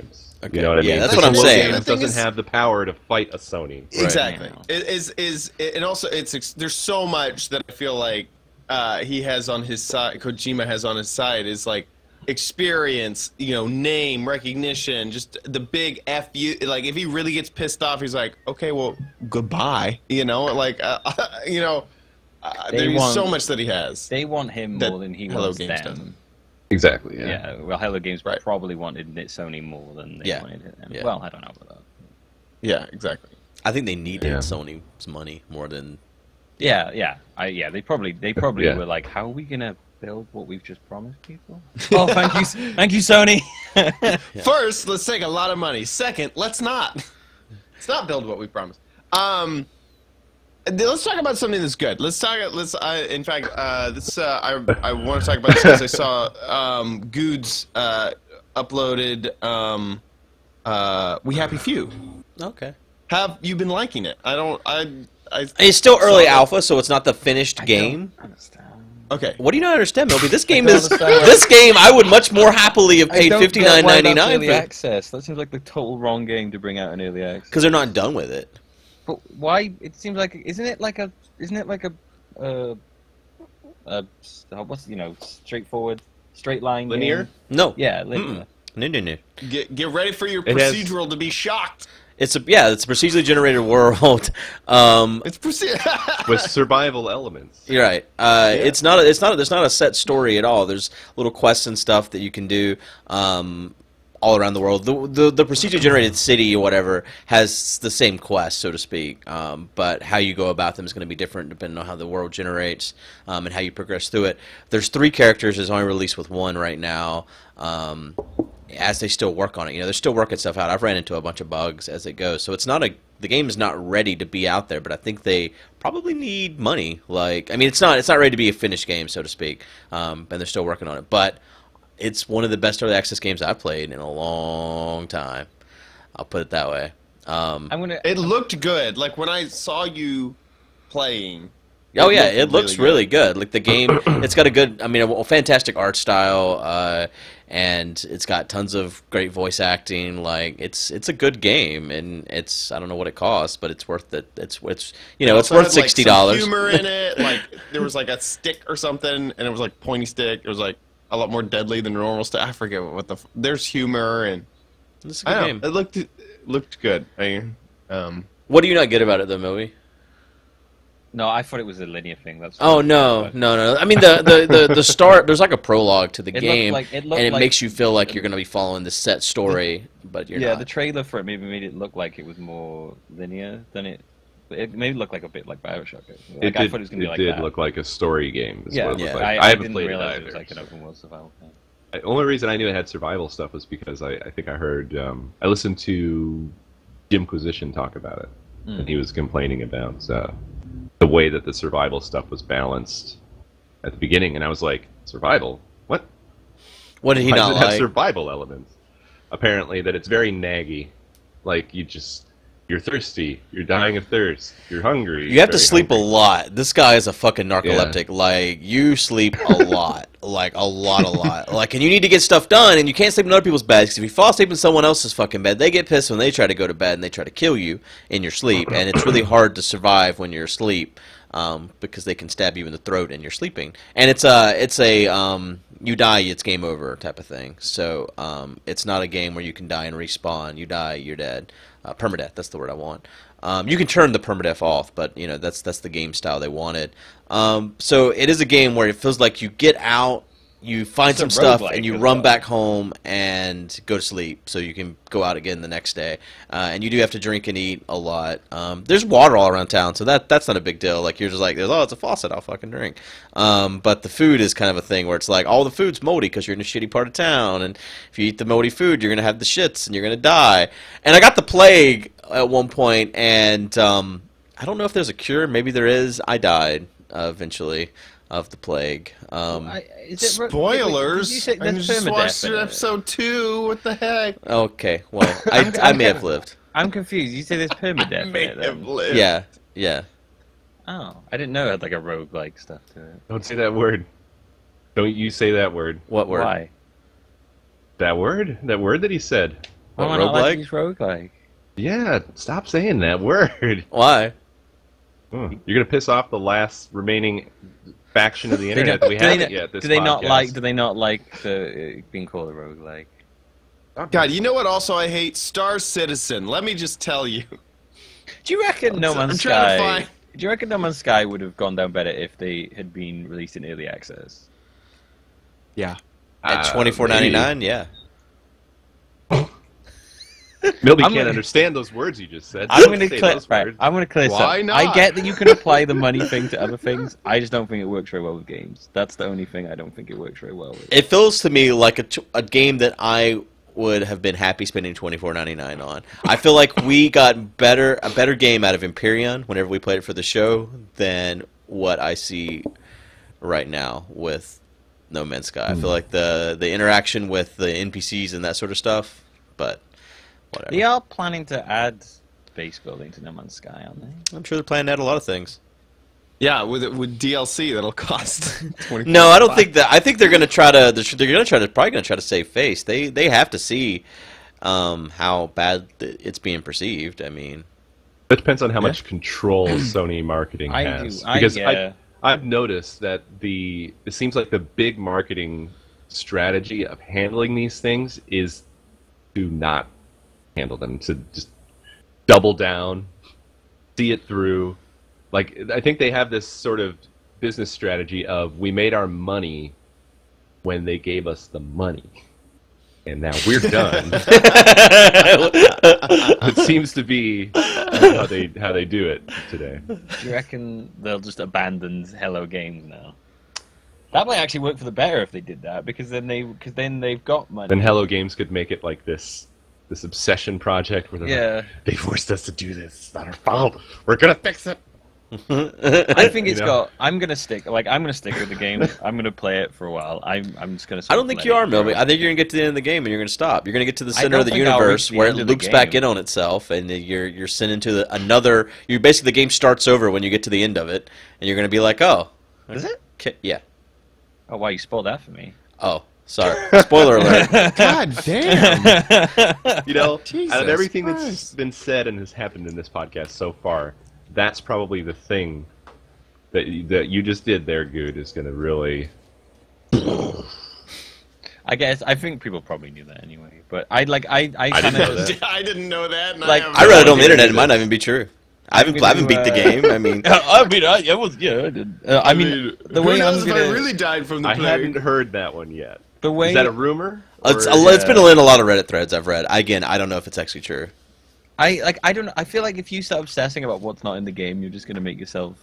Okay. You know what I Yeah, mean? that's The what I'm Hello saying. Games The thing doesn't is- have the power to fight a Sony. Exactly. Yeah. It is is and also it's ex- there's so much that I feel like uh, he has on his side. Kojima has on his side is like experience, you know, name recognition, just the big F you. Like if he really gets pissed off, he's like, okay, well, goodbye. You know, like uh, you know, uh, They there's want- so much that he has. They want him That more than he Hello wants Games them. doesn't. Exactly. Yeah. Yeah. Well, Hello Games Right. probably wanted it Sony more than they Yeah. wanted it. Them. Yeah. Well, I don't know about that. Yeah, exactly. I think they needed Yeah. Sony's money more than. Yeah, yeah, I, yeah. They probably, they probably Yeah. were like, "How are we gonna build what we've just promised people?" Oh, thank you, thank you, Sony. First, let's take a lot of money. Second, let's not. Let's not build what we promised. Um, let's talk about something that's good. Let's talk. Let's. I, in fact, uh, this. Uh, I I want to talk about this because I saw um, Goods uh, uploaded. Um, uh, We Happy Few. Okay. Have you been liking it? I don't. I. I. It's still early So- alpha, so it's not the finished game. Understand. Okay. What do you not understand, Moby? This game don't is understand why- this game. I would much more happily have paid fifty nine ninety nine early for access. That seems like the total wrong game to bring out in early access. because they're not done with it. But why? It seems like isn't it like a isn't it like a uh, uh what's you know straightforward straight line Linear? game? No. Yeah, linear. No, no, no. Get get ready for your It has- procedural to be shocked. It's a yeah. It's a procedurally generated world. Um, It's procedural. With survival elements. You're right. Uh, It's not. A, it's not. A, there's not a set story at all. There's little quests and stuff that you can do um, all around the world. The the, the procedure generated city or whatever has the same quest, so to speak. Um, but how you go about them is going to be different depending on how the world generates um, and how you progress through it. There's three characters. There's only released with one right now. Um, as they still work on it, you know, they're still working stuff out. I've ran into a bunch of bugs as it goes, so it's not a the game is not ready to be out there. But I think they probably need money. Like, I mean, it's not it's not ready to be a finished game, so to speak, um, and they're still working on it. But it's one of the best early access games I've played in a long time. I'll put it that way. Um, I'm gonna. It looked good. Like when I saw you playing. Oh yeah, looked it looks really really good. Like the game, it's got a good, I mean, a, a fantastic art style, uh, and it's got tons of great voice acting. Like it's it's a good game, and it's I don't know what it costs, but it's worth it. It's it's you know It it's also worth had, like, sixty some dollars. humor in it. Like there was like a stick or something, and it was like pointy stick. It was like a lot more deadly than normal stuff. I forget what the. F- There's humor and It's a I good don't game. know. It looked it looked good. I um. What do you not get about it though, Moe? No, I thought it was a linear thing. That's. Oh what- no, no, no! I mean the, the, the, the start. There's like a prologue to the looked game, like- it looked and it like- makes you feel like you're going to be following the set story, but you're yeah, not. the trailer for it maybe made it look like it was more linear than it. It made it look like a bit like Bioshock. Like, It I did, thought it was gonna be it like did that. look like a story game. Is yeah, what it yeah. looked I, like. I, I haven't didn't played realize it it was either. like an open world survival game. The only reason I knew it had survival stuff was because I, I think I heard um, I listened to Jimquisition talk about it, Mm. and he was complaining about uh, the way that the survival stuff was balanced at the beginning, and I was like, survival? What? What did he Why not does it have like? survival elements? Apparently, that it's very naggy. Like you just you're thirsty, you're dying of thirst, you're hungry. You have to very sleep hungry. a lot. This guy is a fucking narcoleptic. Like you sleep a lot, like a lot, a lot. Like, and you need to get stuff done, and you can't sleep in other people's beds because if you fall asleep in someone else's fucking bed, they get pissed when they try to go to bed and they try to kill you in your sleep, and it's really hard to survive when you're asleep um, because they can stab you in the throat and you're sleeping. And it's a, it's a, um, you die, it's game over type of thing. So um, it's not a game where you can die and respawn. You die, you're dead. Uh, permadeath, that's the word I want. Um, you can turn the permadeath off, but you know that's that's the game style they wanted. Um, so it is a game where it feels like you get out, you find It's a some stuff, roguelike and you as run well. back home and go to sleep, so you can go out again the next day. Uh, and you do have to drink and eat a lot. Um, there's water all around town, so that that's not a big deal. Like you're just like, oh, it's a faucet, I'll fucking drink. Um, but the food is kind of a thing where it's like all the food's moldy because you're in a shitty part of town, and if you eat the moldy food, you're gonna have the shits and you're gonna die. And I got the plague at one point, and um, I don't know if there's a cure. Maybe there is. I died uh, eventually of the plague. Um, I, is it, ro- Spoilers. Did you say I there's just permadeath watched in through it? episode two. What the heck? okay, well, I, I'm- I I'm may have kinda- lived. I'm confused. You say there's permadeath in Make it. him Then. live. Yeah, yeah. Oh, I didn't know it had like a roguelike stuff to it. Don't say that word. Don't you say that word. What word? Why? That word? That word that he said. Why am I What, not allowed to roguelike? use roguelike? Yeah, stop saying that word. Why? Hmm. You're gonna piss off the last remaining faction of the They internet don't- that we do they haven't not- yet. This do they not podcast. like? Do they not like the uh, being called a roguelike? God, you know what? Also, I hate Star Citizen. Let me just tell you. Do you reckon No I'm Man's trying to Sky? find- Do you reckon No Man's Sky would have gone down better if they had been released in early access? Yeah. At Uh, twenty four ninety nine, yeah. Milby I'm can't gonna- understand those words you just said. I'm Don't going to say clear. those Right, words. I'm going to clear Why something. not? I get that you can apply the money thing to other things. I just don't think it works very well with games. That's the only thing I don't think it works very well with. It feels to me like a, t- a game that I would have been happy spending twenty four ninety nine on. I feel like we got better a better game out of Empyrean whenever we played it for the show than what I see right now with No Man's Sky. I feel like the the interaction with the N P Cs and that sort of stuff, but whatever. They are planning to add base building to No Man's Sky, aren't they? I'm sure they're planning to add a lot of things. Yeah, with with D L C that'll cost. twenty No, I don't think that. I think they're going to try to. They're, they're going to try to probably going to try to save face. They they have to see um, how bad th- it's being perceived. I mean, It depends on how much control Sony marketing I has. do- I- because yeah. I, I've noticed that the it seems like the big marketing strategy of handling these things is to not handle them, to just double down, see it through. Like, I think they have this sort of business strategy of we made our money when they gave us the money, and now we're done. It seems to be how they how they do it today. Do you reckon they'll just abandon Hello Games now? That might actually work for the better if they did that, because then they because then they've got money. Then Hello Games could make it like this this obsession project where they're Yeah. like, they forced us to do this. It's not our fault. We're gonna fix it. I think it's You know? got. I'm gonna stick. Like I'm gonna stick with the game. I'm gonna play it for a while. I'm. I'm just gonna. I sort don't of think let you it are, grow. Milby. I think you're gonna get to the end of the game and you're gonna stop. You're gonna get to the I center don't of the think I'll universe reach the where it end of the loops back game. in on itself, and then you're you're sent into the, another. You basically the game starts over when you get to the end of it, and you're gonna be like, oh, Is it? okay, yeah. Oh, wow! You spoiled that for me. Oh, sorry. Spoiler alert. God damn. You know, Jesus out of everything that's Christ. been said and has happened in this podcast so far, that's probably the thing that you, that you just did there, Good, is gonna really. I guess I think people probably knew that anyway. But I like I. I, I kind didn't know of. that. I didn't know that. and Like, have I read it no on the idea. internet. It might not even be true. I haven't, I haven't beat the gonna, uh, game. I mean, I mean, I, I was yeah. I did. Uh, I mean, the who way knows I'm if gonna. I really died from the I plague? hadn't heard that one yet. the way Is that a rumor? it's, Or- a, it's been in a lot of Reddit threads I've read. Again, I don't know if it's actually true. I like. I don't. I feel like if you start obsessing about what's not in the game, you're just gonna make yourself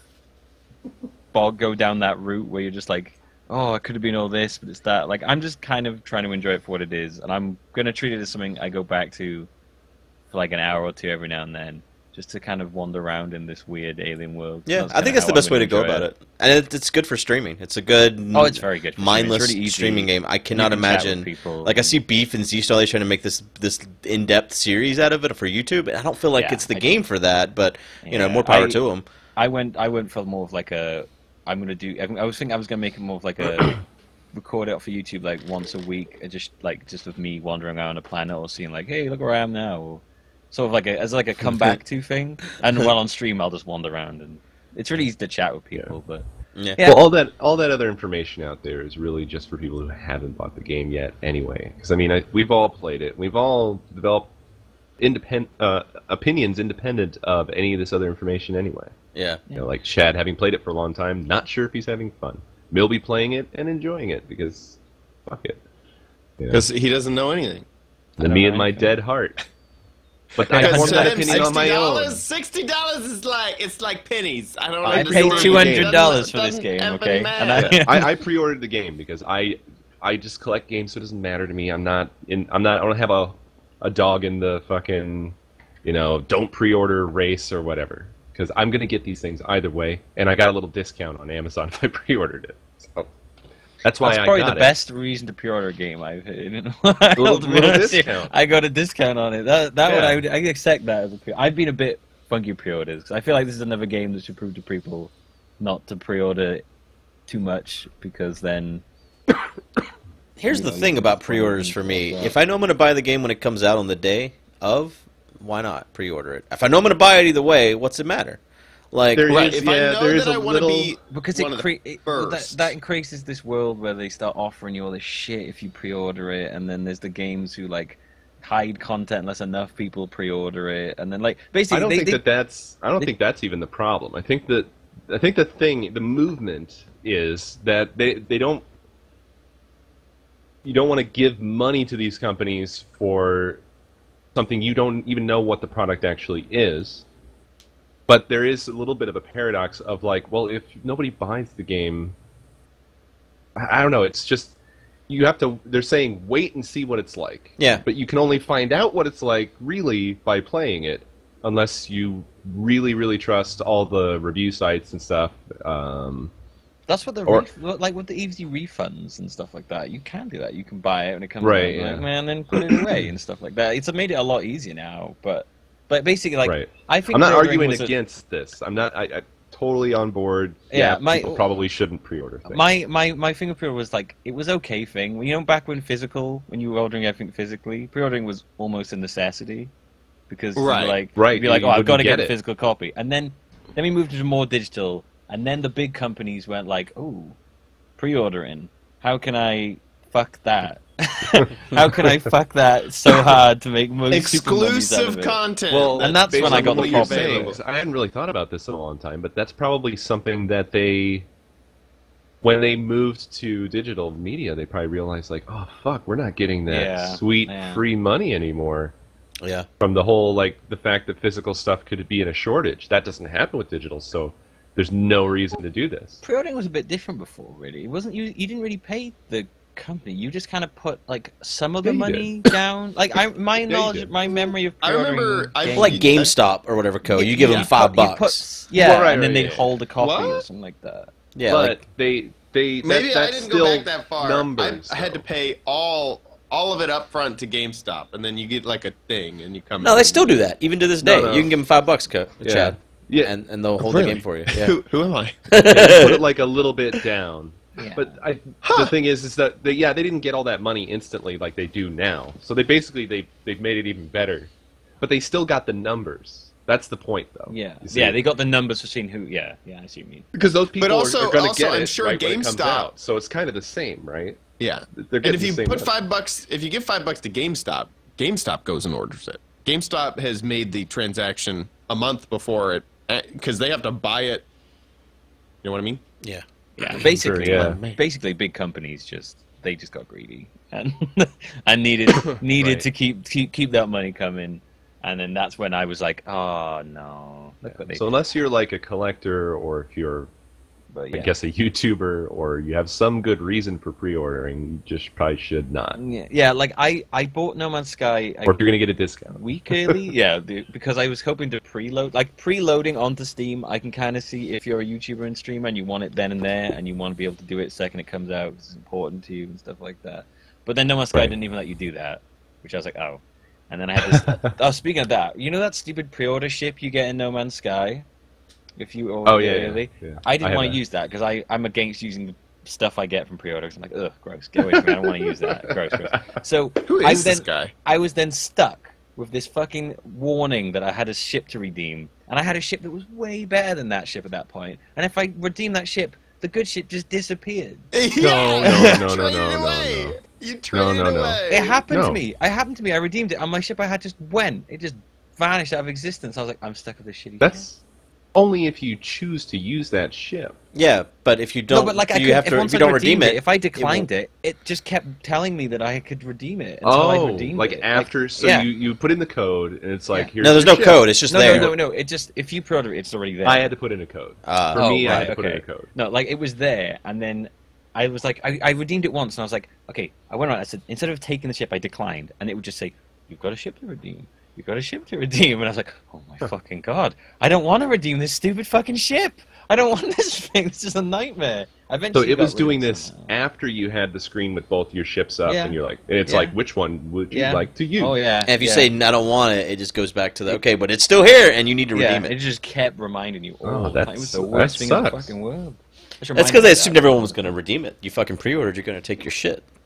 bog go down that route where you're just like, oh, it could have been all this, but it's that. Like, I'm just kind of trying to enjoy it for what it is, and I'm gonna treat it as something I go back to for like an hour or two every now and then, just to kind of wander around in this weird alien world. Yeah, That's I think kinda that's the how best I'm way to gonna go enjoy about it, and it, it's good for streaming. It's a good, Oh, it's very good for streaming. It's mindless really easy. streaming game. I You cannot can chat with imagine. people. Like I see Beef and Z Star trying to make this this in depth series out of it for YouTube, and I don't feel like Yeah, it's the I game for that. But you know, Yeah, more power I- to them. I went. I went for more of like a. I'm gonna do. I I was thinking I was gonna make it more of like a. record it for YouTube like once a week, and just like just with me wandering around a planet or seeing like, hey, look where I am now, or sort of like a as like a come back to thing. And while on stream, I'll just wander around, and it's really easy to chat with people. But Yeah. Yeah. Well, all that all that other information out there is really just for people who haven't bought the game yet, anyway. Because I mean, I, we've all played it. We've all developed independent uh, opinions independent of any of this other information, anyway. Yeah. You know, like Chad, having played it for a long time, not sure if he's having fun. Milby playing it and enjoying it because fuck it. You know? Because he doesn't know anything. The I me don't and my know. dead heart. But I I got formed to that him, opinion on my own. sixty dollars sixty dollars is like it's like pennies. I don't. I I paid pre-ordered understand. two the hundred dollars Doesn't- for this doesn't game, effing okay? matter. And I, Yeah, I, I pre-ordered the game because I I just collect games, so it doesn't matter to me. I'm not in. I'm not. I don't have a a dog in the fucking, you know, don't pre-order race or whatever. Because I'm gonna get these things either way, and I got a little discount on Amazon if I pre-ordered it. So that's why that's I probably got the it. best reason to pre-order a game I've heard in a while. Little- to be little honest. discount. I got a discount on it. That that would Yeah. I would I could accept that as a pre. I've been a bit funky pre-orders 'cause I feel like this is another game that should prove to people not to pre-order too much, because then Here's you the know, thing you about can pre-orders find for things me. like that. If I know I'm going to buy the game when it comes out on the day of, why not pre-order it? If I know I'm going to buy it either way, what's it matter? Like, There Right. is- If I yeah, know there is that a I want to little- be Because one it, of the cre- it well, that, first. that increases this world where they start offering you all this shit if you pre-order it, and then there's the games who like hide content unless enough people pre-order it, and then like basically I don't they, think they, that that's. I don't they- think that's even the problem. I think that. I think the thing, the movement is that they they don't. You don't want to give money to these companies for something you don't even know what the product actually is. But there is a little bit of a paradox of like, well, if nobody buys the game, I, I don't know. It's just you have to. They're saying wait and see what it's like. Yeah. But you can only find out what it's like really by playing it, unless you really, really trust all the review sites and stuff. Um, that's what the or- ref- like with the easy refunds and stuff like that. You can do that. You can buy it when it comes Right, out, yeah. like, man, then put it away and stuff like that. It's made it a lot easier now, but but basically like right. I think I'm not pre-ordering arguing was a- against this. I'm not. I, I totally on board. Yeah, Yeah, my- people probably shouldn't pre-order things. My my my finger pre-order was like it was okay thing. You know, back when physical, when you were ordering everything physically, pre-ordering was almost a necessity because you were Right. like Right, you'd be like, you oh, I've wouldn't got to get, get a it. physical copy, and then then we moved to more digital, and then the big companies went like, oh, pre-ordering. How can I fuck that? How can I fuck that so hard to make most super monies out Exclusive of it? content. Well, and that's when I got the basically what problem. you're saying is- I hadn't really thought about this in a long time, but that's probably something that they, when they moved to digital media, they probably realized like, oh fuck, we're not getting that Yeah, sweet yeah. free money anymore. yeah. From the whole like the fact that physical stuff could be in a shortage. That doesn't happen with digital, so there's no reason to do this. Pre-ordering was a bit different before, really. It wasn't you? You didn't really pay the company. You just kind of put like some of the Yeah, you money down. Like I, my you knowledge, did. my memory of I pre-ordering remember I- games- Like GameStop or whatever, Co. You give Yeah, them five put- you bucks. put- yeah, Well, right, and then right, they yeah. hold a copy or What? something like that. yeah, but like, they they that, Maybe I that's didn't still go back that far. numbers. I, I had to though. pay all all of it up front to GameStop, and then you get like a thing, and you come. no, in they and- still do that even to this day. No, no. You can give them five bucks, Co. Yeah. Chad, Yeah. and and they'll hold the Really? game for you. Yeah. Who, who am I? Put it like a little bit down. Yeah. But I, the thing is, is that they, yeah, they didn't get all that money instantly like they do now. So they basically they they've made it even better, but they still got the numbers. That's the point, though. Yeah, You see? yeah, they got the numbers for seeing who. Yeah, yeah, I see what you mean. because those people But also- are, are going to also, get I'm it sure right when it comes GameStop- out. So it's kind of the same, right? Yeah. They're And getting if the you same put money. five bucks, if you give five bucks to GameStop, GameStop goes and orders it. GameStop has made the transaction a month before it, because they have to buy it. You know what I mean? Yeah. Yeah, basically, yeah. like, basically, big companies just they just got greedy and and needed needed Right. to keep keep keep that money coming, and then that's when I was like, oh no, look what they So unless you're like a collector, or if you're, But I yeah. guess, a YouTuber, or you have some good reason for pre-ordering, you just probably should not. Yeah, yeah, like I, I bought No Man's Sky a Or if you're going to get a discount. week early, yeah, the, because I was hoping to preload, like preloading onto Steam. I can kind of see if you're a YouTuber and streamer and you want it then and there, and you want to be able to do it the second it comes out. It's important to you and stuff like that. But then No Man's Sky Right. didn't even let you do that, which I was like, oh. And then I had this. Oh, speaking of that, you know that stupid pre-order ship you get in No Man's Sky? If you order Oh, yeah, it yeah, early, yeah. I didn't I want have to that. use that because I I'm against using the stuff I get from pre-orders. I'm like, ugh, gross. Get away from me. I don't want to use that. Gross, gross. So Who I is then this guy? I was then stuck with this fucking warning that I had a ship to redeem, and I had a ship that was way better than that ship at that point. And if I redeemed that ship, the good ship just disappeared. Yeah, no, you no, no, traded no, it no, away. no. You traded no, it no. away. It happened No. to me. It happened to me. I redeemed it, and my ship I had just went. It just vanished out of existence. I was like, I'm stuck with this shitty ship. That's only if you choose to use that ship. Yeah, but if you don't, No, but like I you could, have if to. once If you I don't redeem redeemed it, if I declined it, it just kept telling me that I could redeem it until I Oh, redeemed like it. after, so yeah. you, you put in the code, and it's like, Yeah. here's no, there's your no ship. code. It's just no, there. no, no, no. It just if you pre-order it, it's already there. I had to put in a code. Ah. For Oh, me, I right, had to put in okay. a code. No, like it was there, and then I was like, I, I redeemed it once, and I was like, okay, I went on. I said instead of taking the ship, I declined, and it would just say, you've got a ship to redeem. You've got a ship to redeem, and I was like, oh my fucking god, I don't want to redeem this stupid fucking ship. I don't want this thing. This is a nightmare. So Eventually, it got was rid of doing it this somehow. after you had the screen with both your ships up, Yeah. and you're like, and it's Yeah. like, which one would you Yeah. like to use? Oh yeah. And if you yeah. say I don't want it, it just goes back to the okay, but it's still here, and you need to yeah, redeem it it. just kept reminding you. Oh, Oh, that that's- was the that worst thing in the sucks. fucking world. Just That's reminded because me they of assumed that. everyone was going to redeem it. You fucking pre-ordered, you're going to take your shit.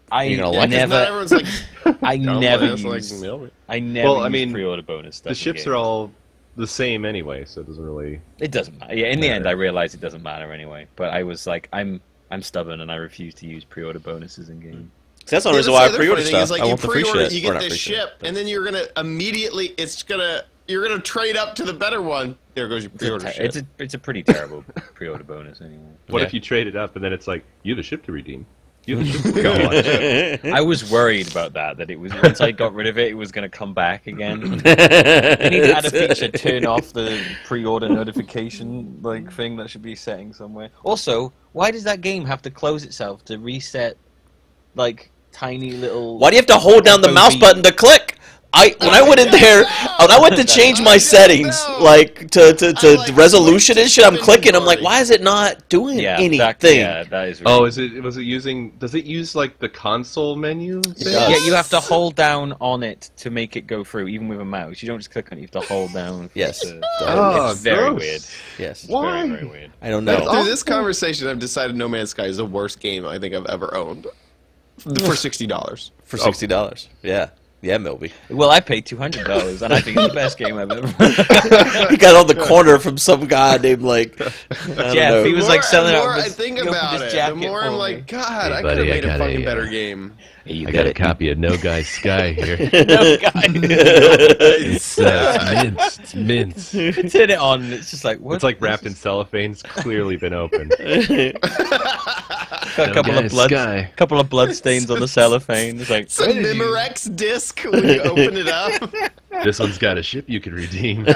I You're gonna like it? never, Not everyone's like, I "Dumb never ass, like, use, mail me." I never Well, I use mean, pre-order bonus stuff. The in ships games. are all the same anyway, so it doesn't really. It doesn't matter. Yeah, in the matter. end, I realized it doesn't matter anyway. But I was like, I'm, I'm stubborn, and I refuse to use pre-order bonuses in games. That's the Yeah, reason that's why the I other pre-order funny thing is, stuff. like, I you want the free pre-order, shit. You Or get not the free shit, ship, but- and then you're gonna immediately. It's gonna. You're gonna trade up to the better one. There goes your It's a, pre-order te- ship. it's a, it's a pretty terrible pre-order bonus anyway. What Yeah. if you trade it up and then it's like you have a ship to redeem? You have a ship to go on. Ship. I was worried about that. That it was once I got rid of it, it was going to come back again. They need to add a feature, turn off the pre-order notification like thing. That should be setting somewhere. Also, why does that game have to close itself to reset, like tiny little? Why do you have to hold down the mouse button to click? I when I went in there, when I went to change my settings, like to to, to I, like, resolution and shit, I'm switched clicking. I'm like, inventory. why is it not doing Yeah, anything? that, yeah, that is. Oh, really- is it? Was it using? Does it use like the console menu? thing? does. Yeah, you have to hold down on it to make it go through, even with a mouse. You don't just click on it; you have to hold down. for Yes. it to- Oh, it's very gross. weird. Yes. It's Why? very, very weird. I don't That's know. Through this conversation, I've decided No Man's Sky is the worst game I think I've ever owned. For sixty dollars. For sixty dollars. Yeah. Yeah, Milby. Well, I paid two hundred dollars, and I think it's the best game I've ever. He got on the corner from some guy named like I don't Jeff, know. he was The like more- selling the out more of I his- think he opened about his it, the jacket more for I'm me. like, God, Hey, I buddy, could I have made a got a, fucking uh, better game. Hey, you got a copy of No Guy's Sky here. No guy. It's uh, mint. It's mint. Turn it on, and it's just like what? It's like wrapped in cellophane. It's clearly been opened. Got a couple No of Guy's blood, Sky. couple of blood stains on the cellophane. It's like Some Memorex disc when you open it up. This one's got a ship you could redeem.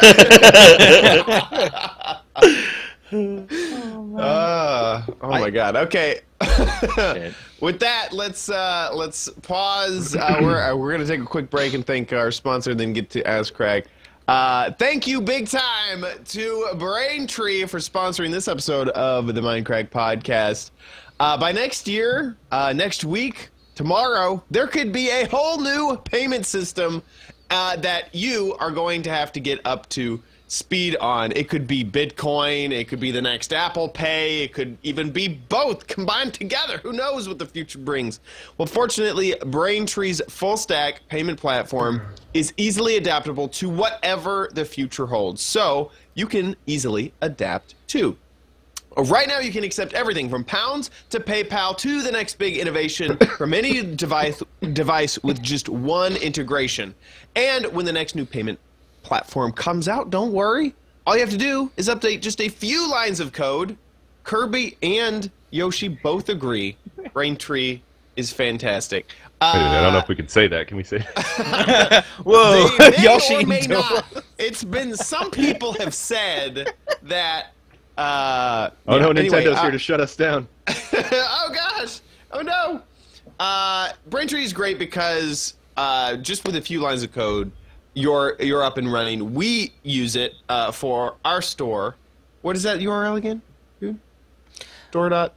Uh, oh my God. Okay. Shit. With that, let's uh, let's pause. Uh, we're uh, we're gonna take a quick break and thank our sponsor, then get to Ask Craig. Uh, thank you big time to Braintree for sponsoring this episode of the Minecraft podcast. Uh, by next year, uh, next week, tomorrow, there could be a whole new payment system uh, that you are going to have to get up to speed on. It could be Bitcoin, it could be the next Apple Pay, it could even be both combined together. Who knows what the future brings? Well, fortunately, Braintree's full stack payment platform is easily adaptable to whatever the future holds. So you can easily adapt too. Right now, you can accept everything from pounds to PayPal to the next big innovation from any device device with just one integration. And when the next new payment platform comes out, don't worry. All you have to do is update just a few lines of code. Kirby and Yoshi both agree. Braintree is fantastic. Uh, Wait a minute, I don't know if we can say that. Can we say that? Whoa, They may Yoshi or may and not. It's been some people have said that. Uh, Oh yeah, no, anyway, Nintendo's uh, here to shut us down. oh gosh! Oh no! Uh, Braintree is great because uh, just with a few lines of code, you're you're up and running. We use it uh, for our store. What is that U R L again? Dude? Store dot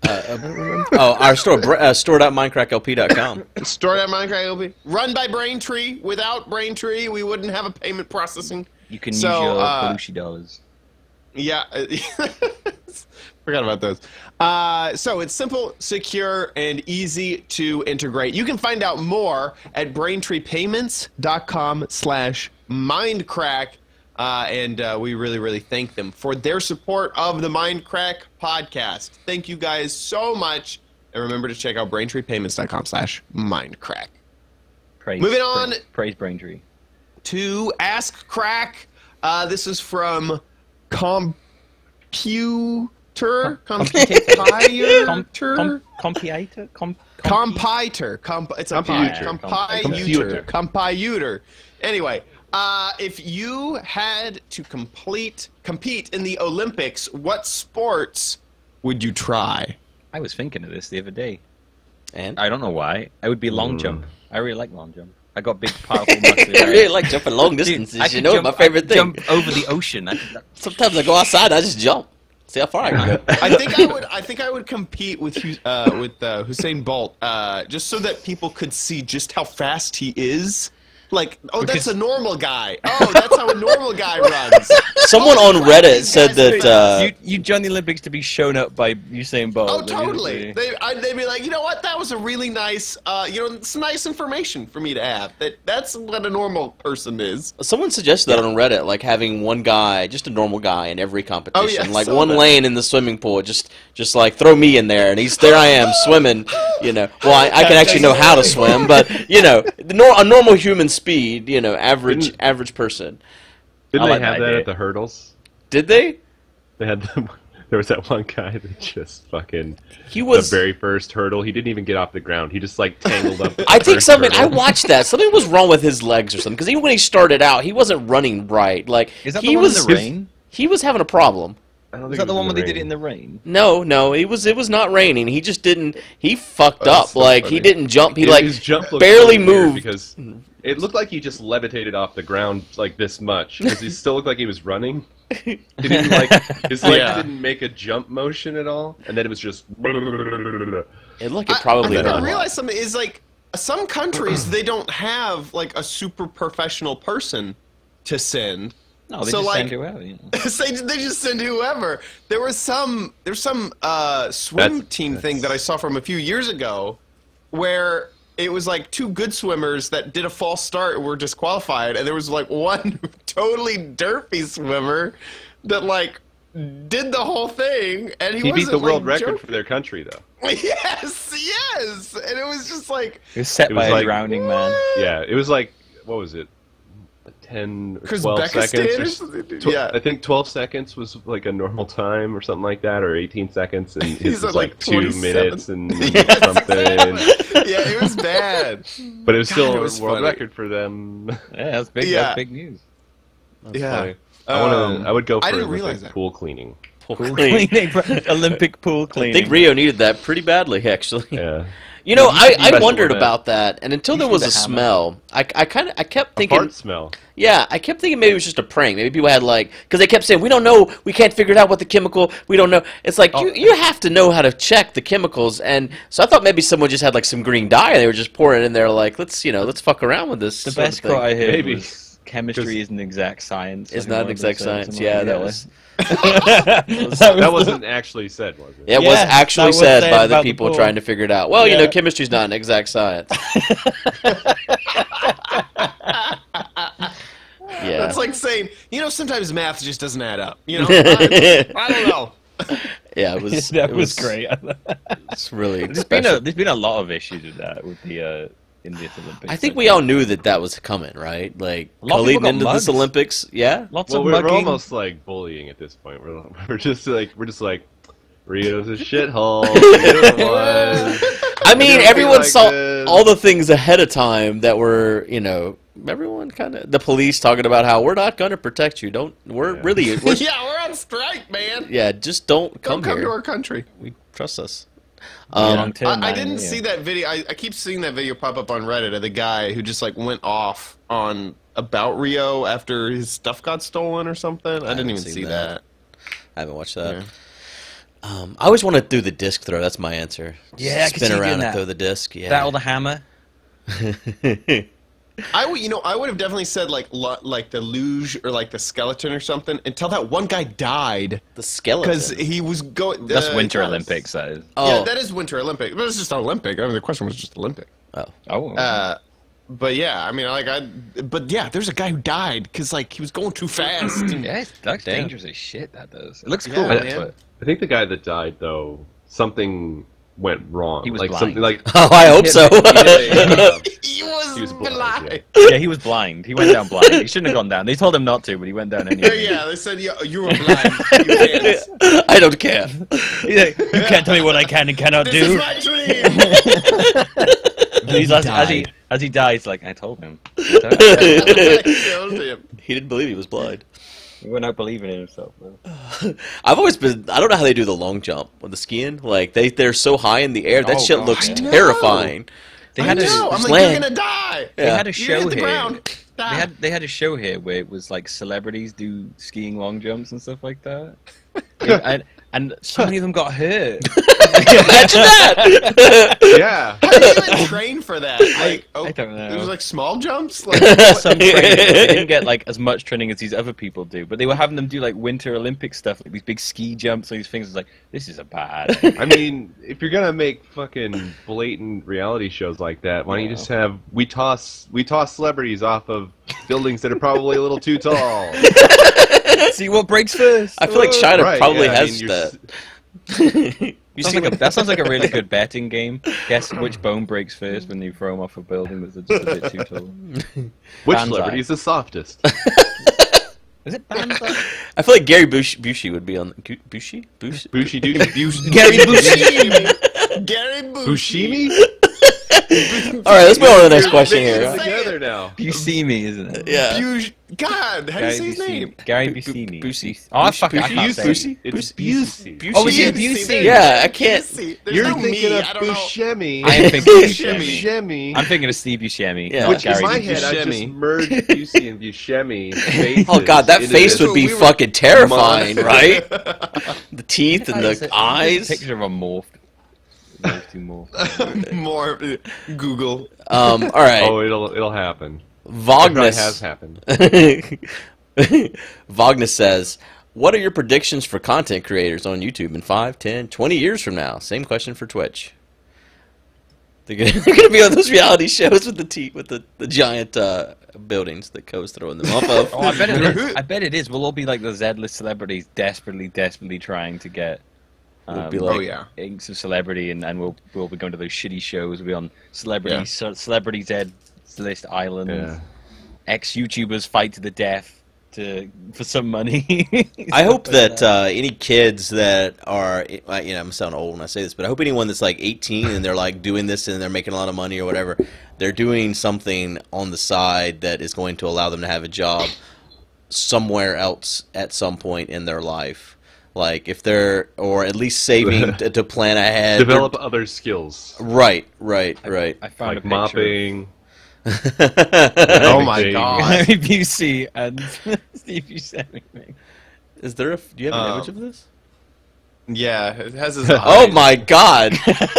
Oh, our store, br- uh, store dot minecraft L P dot com. store dot Minecraft L P. Run by Braintree. Without Braintree, we wouldn't have a payment processing. You can So, use your uh, Belushi dollars. Yeah. Forgot about those. Uh, so it's simple, secure, and easy to integrate. You can find out more at braintreepayments.com slash mindcrack. Uh, and uh, we really, really thank them for their support of the Mindcrack podcast. Thank you guys so much. And remember to check out braintreepayments.com slash mindcrack. Praise, moving on. Praise, praise Braintree. To Ask Crack. Uh, this is from Computer? Computer? Com- com- computer? Com- Compiter. Comp- it's a Computer. computer. Computer. Computer. Anyway, uh, if you had to complete compete in the Olympics, what sports would you try? I was thinking of this the other day. And I don't know why. I would be long jump. I really like long jump. I got big, powerful I muscles. really like jumping long Dude, distances. I you could know, jump, my favorite I could thing. Jump over the ocean. I could, Sometimes I go outside, I just jump. See how far I can go. I think I would. I think I would compete with Hu- uh, with uh, Usain Bolt, uh, just so that people could see just how fast he is. Like, oh, Because- that's a normal guy. Oh, that's how a normal guy runs. Someone Oh, on fuck, Reddit these said guys that. think- Uh, you you joined the Olympics to be shown up by Usain Bolt. Oh, Like, totally. you- They, I, they'd be like, you know what? That was a really nice, uh, you know, it's nice information for me to have. That that's what a normal person is. Someone suggested that on Reddit, like having one guy, just a normal guy in every competition, Oh, yeah, I like saw one that. lane in the swimming pool, just just like throw me in there, and he's there. I am swimming, you know. Well, I, I can actually know how to swim, but you know, the nor- a normal human speed, you know, average Didn't- average person. Didn't I they like have that that idea. at the hurdles? Did they? They had the, there was that one guy that just fucking He was. the very first hurdle. He didn't even get off the ground. He just like tangled up. the I think first something. I hurdle. watched that. Something was wrong with his legs or something. Because even when he started out, he wasn't running right. Like Is that he the one was. in the rain? He was having a problem. I don't Is think that the it was one where they rain. did it in the rain? No, no, it was. It was not raining. He just didn't. He fucked Oh, up. that's so like he funny. didn't jump. He His- like his jump looked barely so weird moved. because it looked like he just levitated off the ground like this much because he still looked like he was running. He didn't like his legs Yeah. didn't make a jump motion at all, and then it was just. It looked. It I- probably I, think I not. realized something is like some countries they don't have like a super professional person to send. No, they So, just like- send whoever. You know. So they, they just send whoever. There was some there's some uh, swim That's- team thing that I saw from a few years ago, where it was like two good swimmers that did a false start and were disqualified, and there was like one totally derpy swimmer that like did the whole thing, and he, He beat wasn't, the world like, record joking. for their country, though. Yes, yes, and it was just like It was set It by was a like- drowning man. Yeah, it was like what was it, ten or twelve Uzbekistan seconds? or Or, something? tw- Yeah. I think twelve seconds was like a normal time or something like that, or eighteen seconds, and He's his at, was like, like two twenty-seven. minutes and Yes, something. exactly. Yeah, it was bad. But it was God, still it a was world funny. record for them. Yeah, that's big. Yeah. That's big news. Yeah. Funny. I want Um, to. I would go for I didn't Olympic realize that. pool cleaning. Pool Pool clean. cleaning, Olympic pool I cleaning. think Rio needed that pretty badly, actually. Yeah. You know, You I, should be I special wondered event. about that, and until You there should was be a the hammer. smell, I, I kind of I kept A thinking, fart smell. yeah, I kept thinking maybe it was just a prank. Maybe people had like, because they kept saying we don't know, we can't figure it out what the chemical, we don't know. It's like Oh. you you have to know how to check the chemicals, and so I thought maybe someone just had like some green dye and they were just pouring it in there, like let's you know let's fuck around with this. The sort of best thing. quote I heard Maybe. was chemistry isn't exact science. It's I think not one an of them exact said science. something Yeah, like that was. that That was wasn't actually said, was it? It was Yeah, actually that was said said by the about the people pool. trying to figure it out. Well, you know, Yeah. chemistry's not an exact science. Yeah. That's like saying, you know, sometimes math just doesn't add up. You know, I, I don't know. yeah, it was. that it was great. It's really There's been special. a there's been a lot of issues with that with the uh, in this Olympics. I think we all knew that that was coming, right? Like A lot of people leading got into this mugged. Olympics. Yeah. lots Well, of we're, we're mugging. almost like bullying at this point. We're, we're just like we're just like Rio's a shithole. It was. I mean, It'll be everyone like saw this. all the things ahead of time that were, you know, everyone kind of the police talking about how we're not going to protect you. Don't. We're Yeah. really. We're, Yeah, we're on strike, man. yeah, just don't Don't come come here. to our country. We trust us. Long Um, term, I, I man, didn't yeah. see that video. I, I keep seeing that video pop up on Reddit of the guy who just like went off on about Rio after his stuff got stolen or something. I, didn't haven't even seen see that. that. I haven't watched that. Yeah. Um, I always want to do the disc throw. That's my answer. Yeah, I could spin see you around doing and that. throw the disc. Yeah. That or the hammer. I would, you know, I would have definitely said like lu- like the luge or like the skeleton or something until that one guy died the skeleton. because he was going. That's uh, Winter yeah, Olympics. That is. oh. Yeah, that is Winter Olympic, but it's just Olympic. I mean, the question was just Olympic. oh. Oh. Uh, but yeah, I mean, like I, but yeah, there's a guy who died because like he was going too fast. and- yeah, it's, that's Damn. dangerous as shit. That does. It looks Yeah, cool. man. but I think the guy that died though, something went wrong. He was like blind. something like Oh, I hope so. yeah, He was, He was blind, blind. yeah, he was blind. He went down blind. He shouldn't have gone down. They told him not to, but he went down Yeah, anyway. yeah, they said yeah, you were blind. You can't. I don't care. He's like, you can't tell me what I can and cannot This is do. my dream. And he's as, as he as he dies, like I told him. I killed him. He didn't believe he was blind. He went out believing in himself. Bro. I've always been. I don't know how they do the long jump with the skiing. Like they, they're so high in the air. That Oh, shit God. looks I know. terrifying. They I had a know. I'm just like, land. you're gonna die. they Yeah. had a You show hit the here. ground. They Die. had they had a show here where it was like celebrities do skiing long jumps and stuff like that. It- I and so many of them got hurt. Imagine that. Yeah. How do you even train for that? Like, oh, I don't know. It was like small jumps. Like, Some training, they didn't get like as much training as these other people do, but they were having them do like Winter Olympic stuff, like these big ski jumps, and these things. It's like, this is a bad. I mean, if you're gonna make fucking blatant reality shows like that, why don't you just have we toss we toss celebrities off of buildings that are probably a little too tall? See what breaks first. I feel like China Right, probably yeah, I has mean, you're that. s- You Sounds see like a, that sounds like a really good betting game. Guess which bone breaks first when you throw them off a building that's just a bit too tall. Which Banzai. celebrity is the softest? Is it Banzai? I feel like Gary Bush- Bushy would be on Gu- Bushy Bush. Bushi Dushi. Gary Bushy. Gary Bushy. Bushimi? All right, let's move on to the next You're question mixing here. them together now. You see me, isn't it? Yeah. Bush- God, how do you say his Buscemi. name? Gary Bu- Bu- Buscemi. Busey. Oh, Busey- fuck it, I Busey- can't say Busey- it. It's Busey- Busey. Oh, is it Busey. Busey? Yeah, I can't. Busey. There's You're no thinking me. of I don't know. Buscemi. I am thinking of Buscemi. Buscemi. I'm thinking of Steve Buscemi. Yeah. Which Gary in my Buscemi. head, I just Buscemi. merged Busey and Buscemi. faces Oh god, that into face this would be we were- fucking terrifying, monster. right? The teeth and It's the a- it's a eyes. Picture of a morph. Those two morph. More uh, Google. Um, all right. Oh, it'll it'll happen. It probably Vagnus has happened. Vagnus says, "What are your predictions for content creators on YouTube in five, ten, twenty years from now?" Same question for Twitch. They're gonna, they're gonna be on those reality shows with the te- with the, the giant uh, buildings that Co's throwing them off of. Oh, I bet it is. I bet it is. We'll all be like the Z-list celebrities, desperately, desperately trying to get. Um, We'll be like- Oh yeah. inks of celebrity, and, and we'll we'll be going to those shitty shows. We'll be on celebrity Yeah. ce- celebrity Z list islands. Yeah. Ex YouTubers fight to the death to for some money. I hope Stuff like that uh, any kids that are, uh, you know, I'm sounding old when I say this, but I hope anyone that's like eighteen and they're like doing this and they're making a lot of money or whatever, they're doing something on the side that is going to allow them to have a job somewhere else at some point in their life. Like if they're, or at least saving to, to plan ahead. Develop other skills Right, right, right. I found like a mopping. Oh my Everything. god. picture of Busey and Steve Buscemi. Is there a? Do you have an Um, image of this? Yeah, it has his Oh eyes. my god!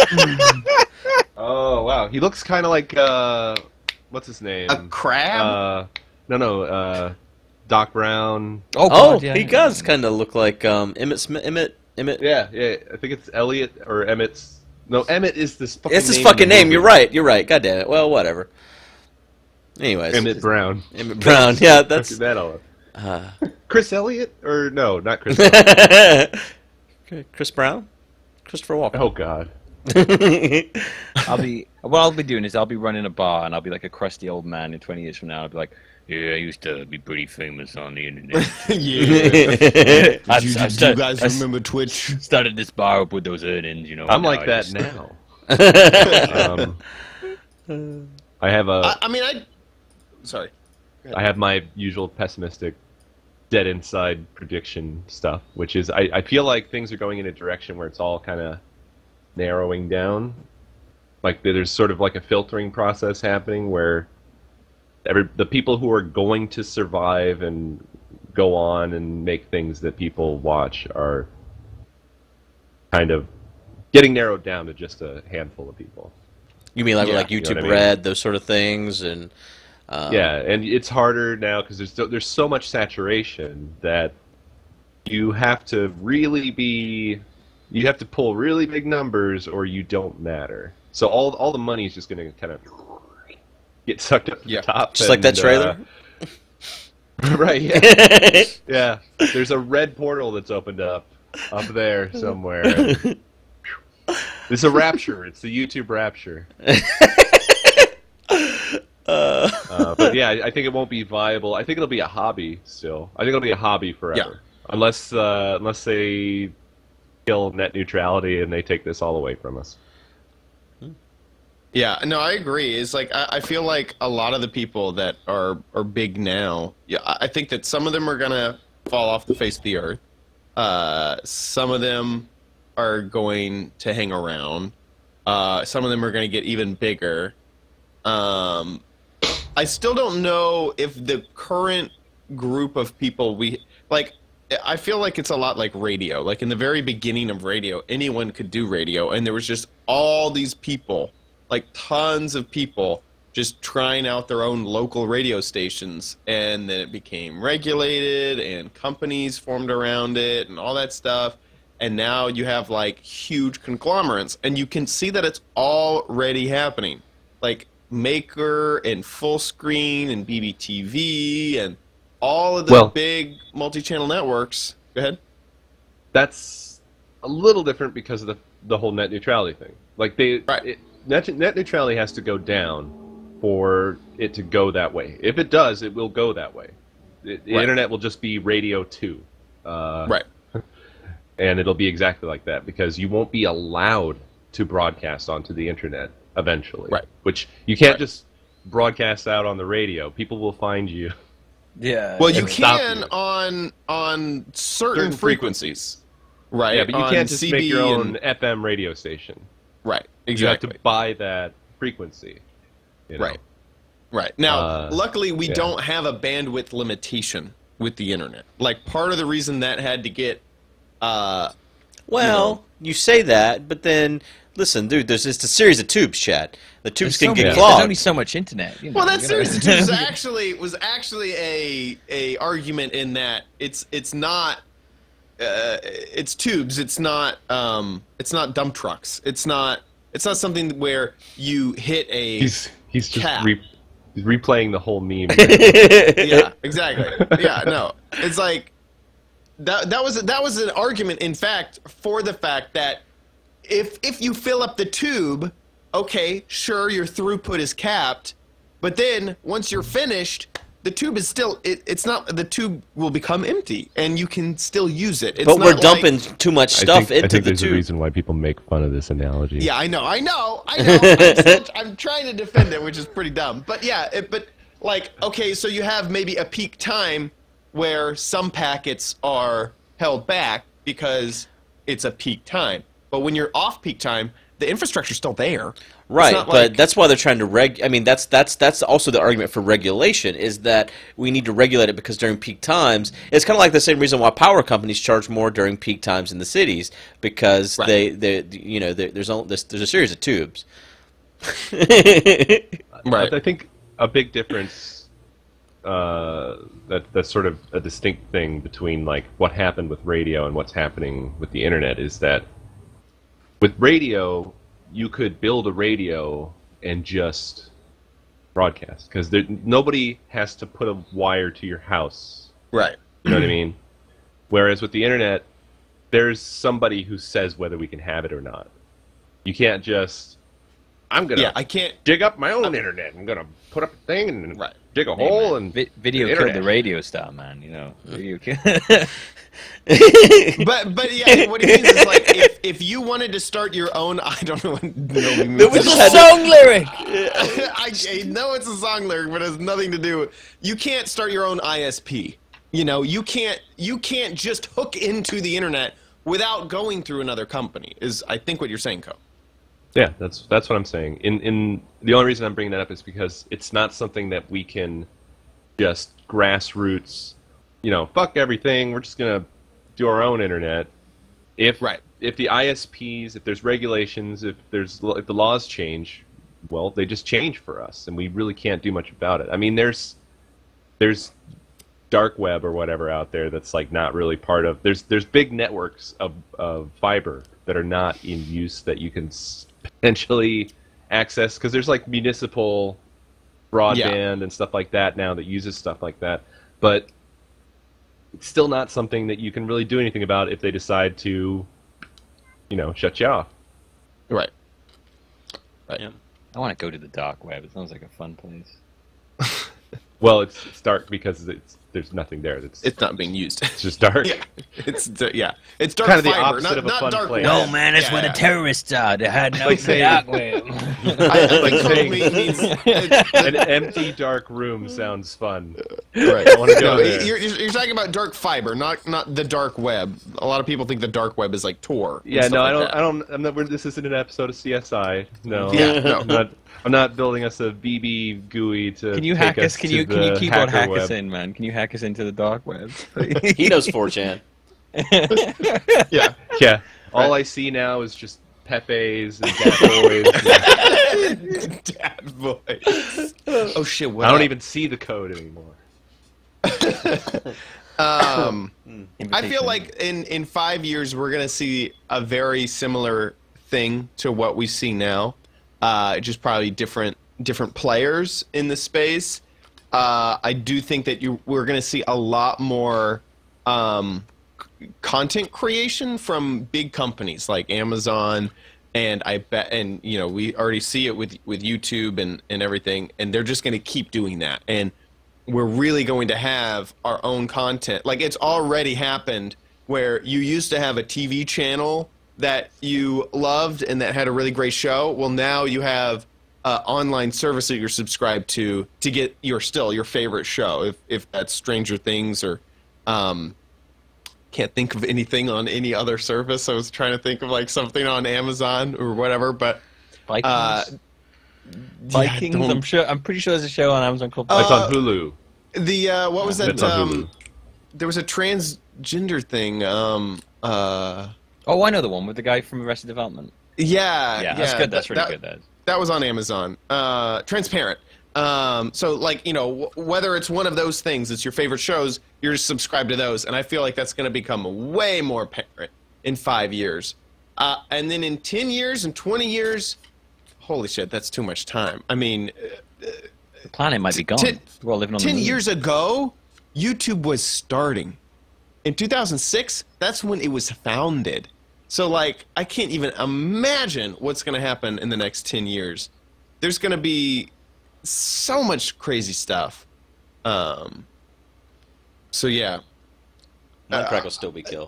Oh wow, he looks kind of like uh, what's his name? A crab? Uh, no, no, uh, Doc Brown. Oh, Oh, God, yeah, he yeah. does kind of look like um, Emmett Smith. Emmett. Emmett. Yeah, yeah. I think it's Elliot or Emmett's. No, Emmett is this fucking. It's his name in fucking the name. movie. You're right. You're right. God damn it. Well, whatever. Anyways, Emmett Brown. Emmett Brown. Yeah, that's. Fuck that all up. Uh, Chris Elliott or no, not Chris. Elliott. Chris Brown, Christopher Walken. Oh God. I'll be what I'll be doing is I'll be running a bar and I'll be like a crusty old man in twenty years from now. I'll be like, yeah, I used to be pretty famous on the internet. Yeah. I've- Do you, I've do start- you guys I've remember Twitch? started this bar up with those earnings, you know. I'm now like I that just- now. um, I have a. I, I mean, I. Sorry. I have my usual pessimistic, dead inside prediction stuff, which is I, I feel like things are going in a direction where it's all kind of narrowing down. Like there's sort of like a filtering process happening where every the people who are going to survive and go on and make things that people watch are kind of getting narrowed down to just a handful of people. You mean like Yeah, like you know YouTube what I mean? Red, those sort of things, and um, Yeah, and it's harder now because there's so- there's so much saturation that you have to really be, you have to pull really big numbers or you don't matter. So all all the money is just going to kind of get sucked up to Yeah. the top. just like that and, trailer. uh, right? Yeah, yeah. There's a red portal that's opened up up there somewhere. It's a rapture. It's the YouTube rapture. uh, Uh, but yeah, I I think it won't be viable. I think it'll be a hobby still. I think it'll be a hobby forever, unless uh, unless they kill net neutrality and they take this all away from us. Yeah, no, I agree. It's like I, I feel like a lot of the people that are are big now. Yeah, I I think that some of them are gonna fall off the face of the earth. Uh, some of them are going to hang around. Uh, some of them are going to get even bigger. Um, I still don't know if the current group of people we like. I feel like it's a lot like radio. Like in the very beginning of radio, anyone could do radio, and there was just all these people, like tons of people, just trying out their own local radio stations, and then it became regulated, and companies formed around it, and all that stuff. And now you have like huge conglomerates, and you can see that it's already happening. Like Maker and Full Screen and B B T V and all of the Well, big multi-channel networks. Go ahead. That's a little different because of the the whole net neutrality thing. Like they, Right. it, net net neutrality has to go down for it to go that way. If it does, it will go that way. It, the Right. internet will just be radio two. Uh, Right. And it'll be exactly like that because you won't be allowed to broadcast onto the internet eventually. Right. Which you can't Right. just broadcast out on the radio. People will find you. Yeah. Well, you and stop can you. on on certain, Certain frequencies, right? Yeah, but you On can't just C make B your own and- F M radio station. right. You have Exactly. to buy that frequency. You know? Right. Right. Now, Uh, luckily, we yeah. don't have a bandwidth limitation with the internet. Like, part of the reason that had to get, uh, Well, you say that, but then listen, dude. There's just a series of tubes, Chad. The tubes There's can so get many- clogged. There's only so much internet. You know, well, that you series gotta- of tubes actually was actually a a argument in that it's it's not. Uh, it's tubes. It's not. Um, it's not dump trucks. It's not. It's not something where you hit a. He's he's just Cap. re, he's replaying the whole meme. Yeah, exactly. Yeah, no. It's like that that was that was an argument, in fact, for the fact that if if you fill up the tube, okay, sure, your throughput is capped, but then once you're finished, the tube is still it, it's not the tube will become empty and you can still use it. It's But we're not dumping like, too much I stuff think, I into think the there's a tube. reason why people make fun of this analogy. Yeah, I know, I know, I know. I'm, still, I'm trying to defend it, which is pretty dumb. But yeah, it, but like, okay, so you have maybe a peak time where some packets are held back because it's a peak time. But when you're off peak time, the infrastructure's still there. It's Right, not but like- that's why they're trying to reg. I mean, that's that's that's also the argument for regulation is that we need to regulate it because during peak times, it's kind of like the same reason why power companies charge more during peak times in the cities because Right. they they you know they, there's only, there's, there's a series of tubes. Right. I think a big difference uh, that that's sort of a distinct thing between like what happened with radio and what's happening with the internet is that with radio you could build a radio and just broadcast because nobody has to put a wire to your house. Right. You know what I mean? Whereas with the internet, there's somebody who says whether we can have it or not. You can't just, I'm gonna Yeah, I can't. dig up my own internet. I'm gonna put up a thing and Right. dig a Hey, hole man, and vi- video the killed internet. the radio star, man. You know, video killed. But but yeah, what he means is like if, if you wanted to start your own, I don't know. what- No, was It's just a song lyric. I, I know it's a song lyric, but it has nothing to do. You can't start your own I S P. You know, you can't you can't just hook into the internet without going through another company. Is I think what you're saying, Co. Yeah, that's that's what I'm saying. In in the only reason I'm bringing that up is because it's not something that we can just grassroots, you know, fuck everything. We're just gonna do our own internet. If Right. if the I S Ps, if there's regulations, if there's if the laws change, well, they just change for us, and we really can't do much about it. I mean, there's there's dark web or whatever out there that's like not really part of. There's there's big networks of of fiber that are not in use that you can s- potentially access because there's like municipal broadband Yeah. and stuff like that now that uses stuff like that, but it's still not something that you can really do anything about if they decide to, you know, shut you off. Right. Right. Yeah. I want to go to the dark web. It sounds like a fun place. Well, it's, it's dark because it's there's nothing there. That's It's not being used. it's just dark. Yeah, it's yeah, it's dark Kinda the fiber, opposite not, of a not fun dark place. web. No, man, that's Yeah, where the yeah. terrorists are. They had no Like saying- dark web. I, like saying- totally means, it's, An empty dark room sounds fun. right. I wanna go No, there. you're, you're you're talking about dark fiber, not not the dark web. A lot of people think the dark web is like Tor. and Yeah, stuff no, like I don't. that. I don't. I'm not. We're, this isn't an episode of C S I. No. Yeah, no. I'm not. I'm not building us a B B G U I to. Can you take hack us? Can to you can you the keyboard hacker hack web. us in, man? Can you hack hack us into the dark web. He knows four chan. Yeah. Yeah. All I see now is just Pepe's and Dad Boys. Dad boys. Oh shit! What I don't up? even see the code anymore. Um, I Invitation. feel like in in five years we're gonna see a very similar thing to what we see now. Uh, just probably different different players in the space. Uh, I do think that you we're gonna see a lot more um, c- content creation from big companies like Amazon. And I bet, and you know, we already see it with with YouTube and and everything, and they're just going to keep doing that. And we're really going to have our own content. Like it's already happened, where you used to have a T V channel that you loved and that had a really great show. Well, now you have an online service that you're subscribed to to get your still your favorite show. If if that's Stranger Things or um, can't think of anything on any other service. I was trying to think of like something on Amazon or whatever, but Vikings. uh, Vikings. yeah, I'm sure. I'm pretty sure there's a show on Amazon called. It's Uh, on Hulu. the uh, what was that? It's on Um, Hulu. there was a transgender thing. Um, uh, Oh, I know the one with the guy from Arrested Development. yeah, Yeah, that's good. That's that- really that- good. That. That was on Amazon. Uh, Transparent. Um, so, like, you know, w- whether it's one of those things, it's your favorite shows, you're just subscribed to those. And I feel like that's going to become way more apparent in five years. Uh, and then in ten years and twenty years, holy shit, that's too much time. I mean, The planet might be gone. ten- We're all living on the ten moon. years ago, YouTube was starting. In two thousand six, that's when it was founded. So, like, I can't even imagine what's going to happen in the next ten years. There's going to be so much crazy stuff. Um, so, yeah. Minecraft will still be kill.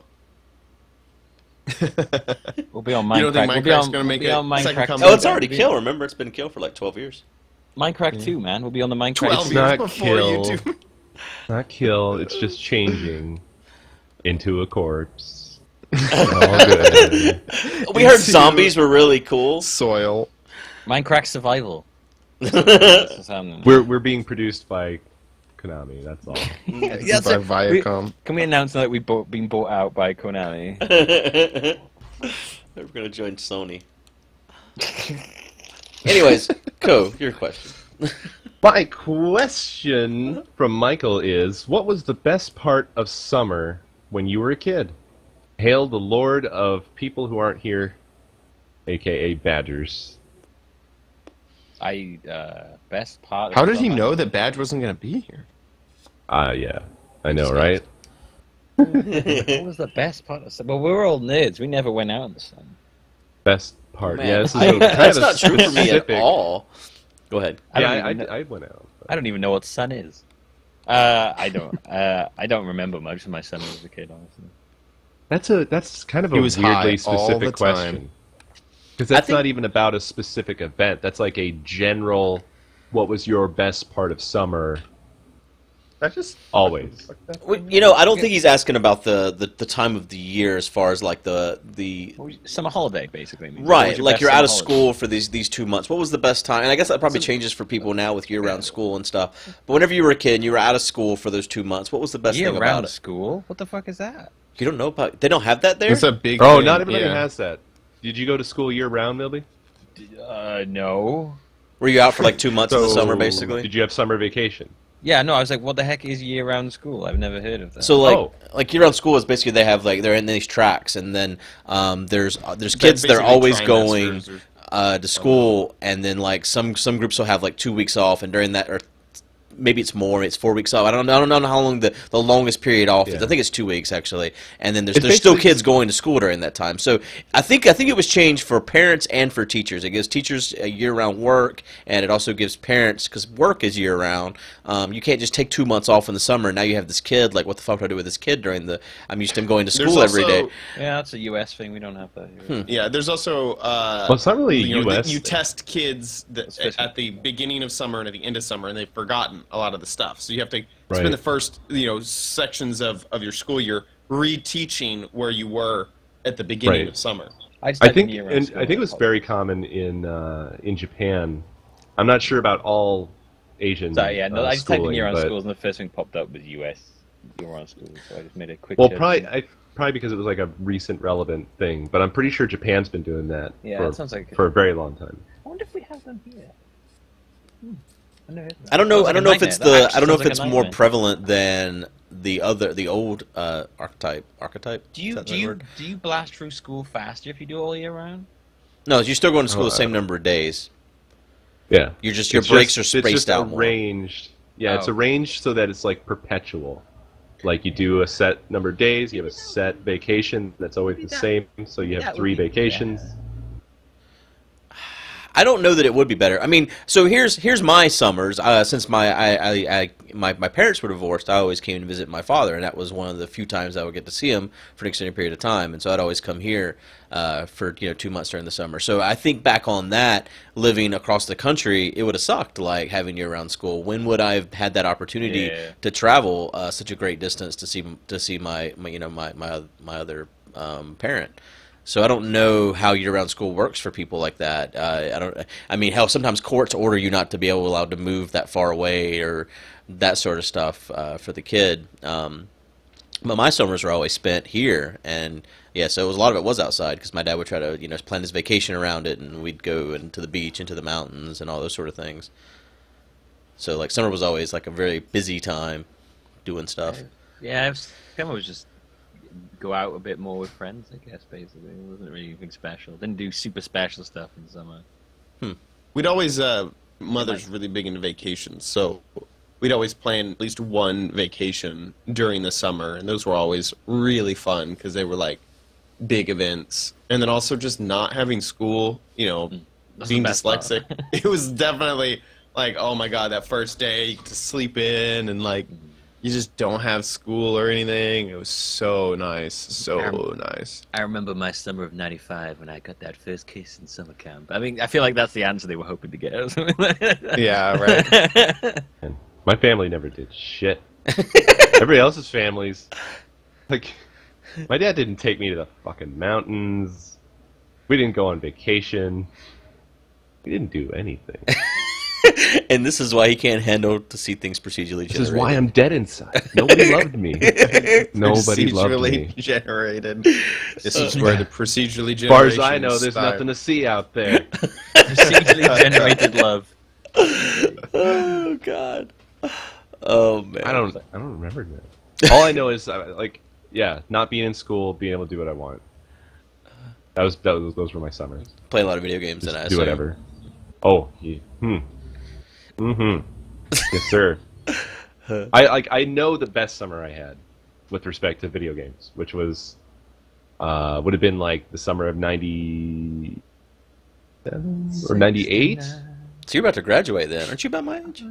We'll be on You don't think Minecraft. We'll be Minecraft's on, gonna make we'll be a on second Minecraft. comeback? Oh, it's already We'll be- kill. Remember, it's been kill for like twelve years. Minecraft two, man. We'll be on the Minecraft. twelve It's years not before kill. YouTube. Not kill. It's just changing into a corpse. All good. We heard Into- zombies were really cool. Soil. Minecraft Survival. That's what's happening. We're we're being produced by Konami. That's all. Yeah, By that's it. We- Viacom. Can we announce now that we've bought, been bought out by Konami? We're gonna join Sony. Anyways, Ko, your question. My question from Michael is: what was the best part of summer when you were a kid? Hail the Lord of people who aren't here, aka Badgers. I uh, best part. Of How did he summer- know that Badge wasn't going to be here? Ah, yeah, I know, right? What was the best part of summer? Well, we were all nerds. We never went out in the sun. Best part. Man, yeah, this is I- a, kind That's of not true for me at specific- all. Go ahead. I Yeah, don't I, even know- I, I went out. but- I don't even know what sun is. Uh, I don't. Uh, I don't remember much of my summer as a kid, honestly. That's a that's kind of a He was high weirdly all the specific time. question. Because that's think- not even about a specific event. That's like a general. What was your best part of summer? I just Always. Well, you know, I don't think he's asking about the, the, the time of the year as far as like the the What was- Summer holiday, basically. I mean. What right, was your like best you're out of summer holiday? school for these these two months. What was the best time? And I guess that probably changes for people now with year round school and stuff. But whenever you were a kid and you were out of school for those two months, what was the best thing about Year-round it? school? What the fuck is that? You don't know about? They don't have that there. It's a big Oh, thing, not everybody yeah. has that. Did you go to school year round, Milby? Uh, no. Were you out for like two months in the So, summer, basically? Did you have summer vacation? Yeah, no. I was like, what the heck is year-round school? I've never heard of that. So like Oh. like year round school is basically they have like they're in these tracks and then um, there's uh, there's kids that are basically always going trimesters or- uh, to school and then like some some groups will have like two weeks off and during that or maybe it's more it's four weeks off I don't I don't know how long the, the longest period off is Yeah. I think it's two weeks actually and then there's It's there's still basically kids going to school during that time so I think I think it was changed for parents and for teachers it gives teachers a year round work and it also gives parents because work is year round um, you can't just take two months off in the summer and now you have this kid like what the fuck do I do with this kid during the I'm used to him going to There's school every also- day. yeah, that's a U S thing. We don't have that here. Yeah, there's also uh, Well, it's not really a you know, U S that you thing. test kids that, Especially- at the beginning of summer and at the end of summer, and they've forgotten a lot of the stuff. So you have to Right. spend the first you know sections of, of your school year reteaching where you were at the beginning Right. of summer. I, just I like think, year-round and school. I think it was very common in uh, in Japan. I'm not sure about all Asian. So yeah, no, uh, I just typed in schooling, year-round but- schools, and the first thing popped up was U S year-round schools. So I just made a quick. Well, search. probably I, probably because it was like a recent relevant thing, but I'm pretty sure Japan's been doing that Yeah, for, that sounds like- for a very long time. I wonder if we have them here. Hmm. I never heard of that. I don't know. Sounds I like don't a know if nightmare. it's That the. actually I don't know if sounds like it's a more nightmare. prevalent than the other, the old uh, archetype. Archetype. Do you Is that do the you word? do you blast through school faster if you do all year round? No, you're still going to school Oh, the same uh, number of days. Yeah, You're just your It's breaks just- are it's spaced just out more. arranged. Yeah, it's Oh. arranged so that it's like perpetual. Like you do a set number of days, you have a set vacation that's always the that- same, so you that have would three be vacations. I don't know that it would be better. I mean, so here's here's my summers. Uh, since my I, I, I my my parents were divorced, I always came to visit my father, and that was one of the few times I would get to see him for an extended period of time. And so I'd always come here uh, for you know two months during the summer. So I think back on that, living across the country, it would have sucked like having year-round school. When would I have had that opportunity Yeah. to travel uh, such a great distance to see to see my, my you know my my my other um, parent? So I don't know how year-round school works for people like that. Uh, I don't. I mean, hell, sometimes courts order you not to be able allowed to move that far away or that sort of stuff uh, for the kid. Um, but my summers were always spent here, and yeah, so it was a lot of it was outside because my dad would try to you know plan his vacation around it, and we'd go into the beach, into the mountains, and all those sort of things. So like summer was always like a very busy time doing stuff. Yeah, it was, summer was just go out a bit more with friends, I guess. Basically, it wasn't really anything special. Didn't do super special stuff in the summer. We'd always, uh, mother's really big into vacations, so we'd always plan at least one vacation during the summer, and those were always really fun because they were like big events. And then also just not having school, you know, That's being the best part. dyslexic, it was definitely like, oh my god, that first day you get to sleep in and like you just don't have school or anything. It was so nice, so Um, nice. I remember my summer of ninety-five when I got that first kiss in summer camp. I mean, I feel like that's the answer they were hoping to get. Or something like that. Yeah, right. And my family never did shit. Everybody else's families, like, my dad didn't take me to the fucking mountains. We didn't go on vacation. We didn't do anything. And this is why he can't handle to see things procedurally generated. This is why I'm dead inside. Nobody loved me. Nobody loved procedurally me. generated. This is where the procedurally generated. As far as I know, there's nothing to see out there. Procedurally generated love. Oh God. Oh man. I don't. I don't remember that. All I know is, uh, like, yeah, not being in school, being able to do what I want. That was, that was those were my summers. play a lot of video games. Just and I do assume. whatever. Oh, yeah. hmm, mm-hmm. Yes, sir. I like. I know the best summer I had with respect to video games, which was uh, would have been like the summer of ninety seven or ninety eight. So you're about to graduate then, aren't you? About my age?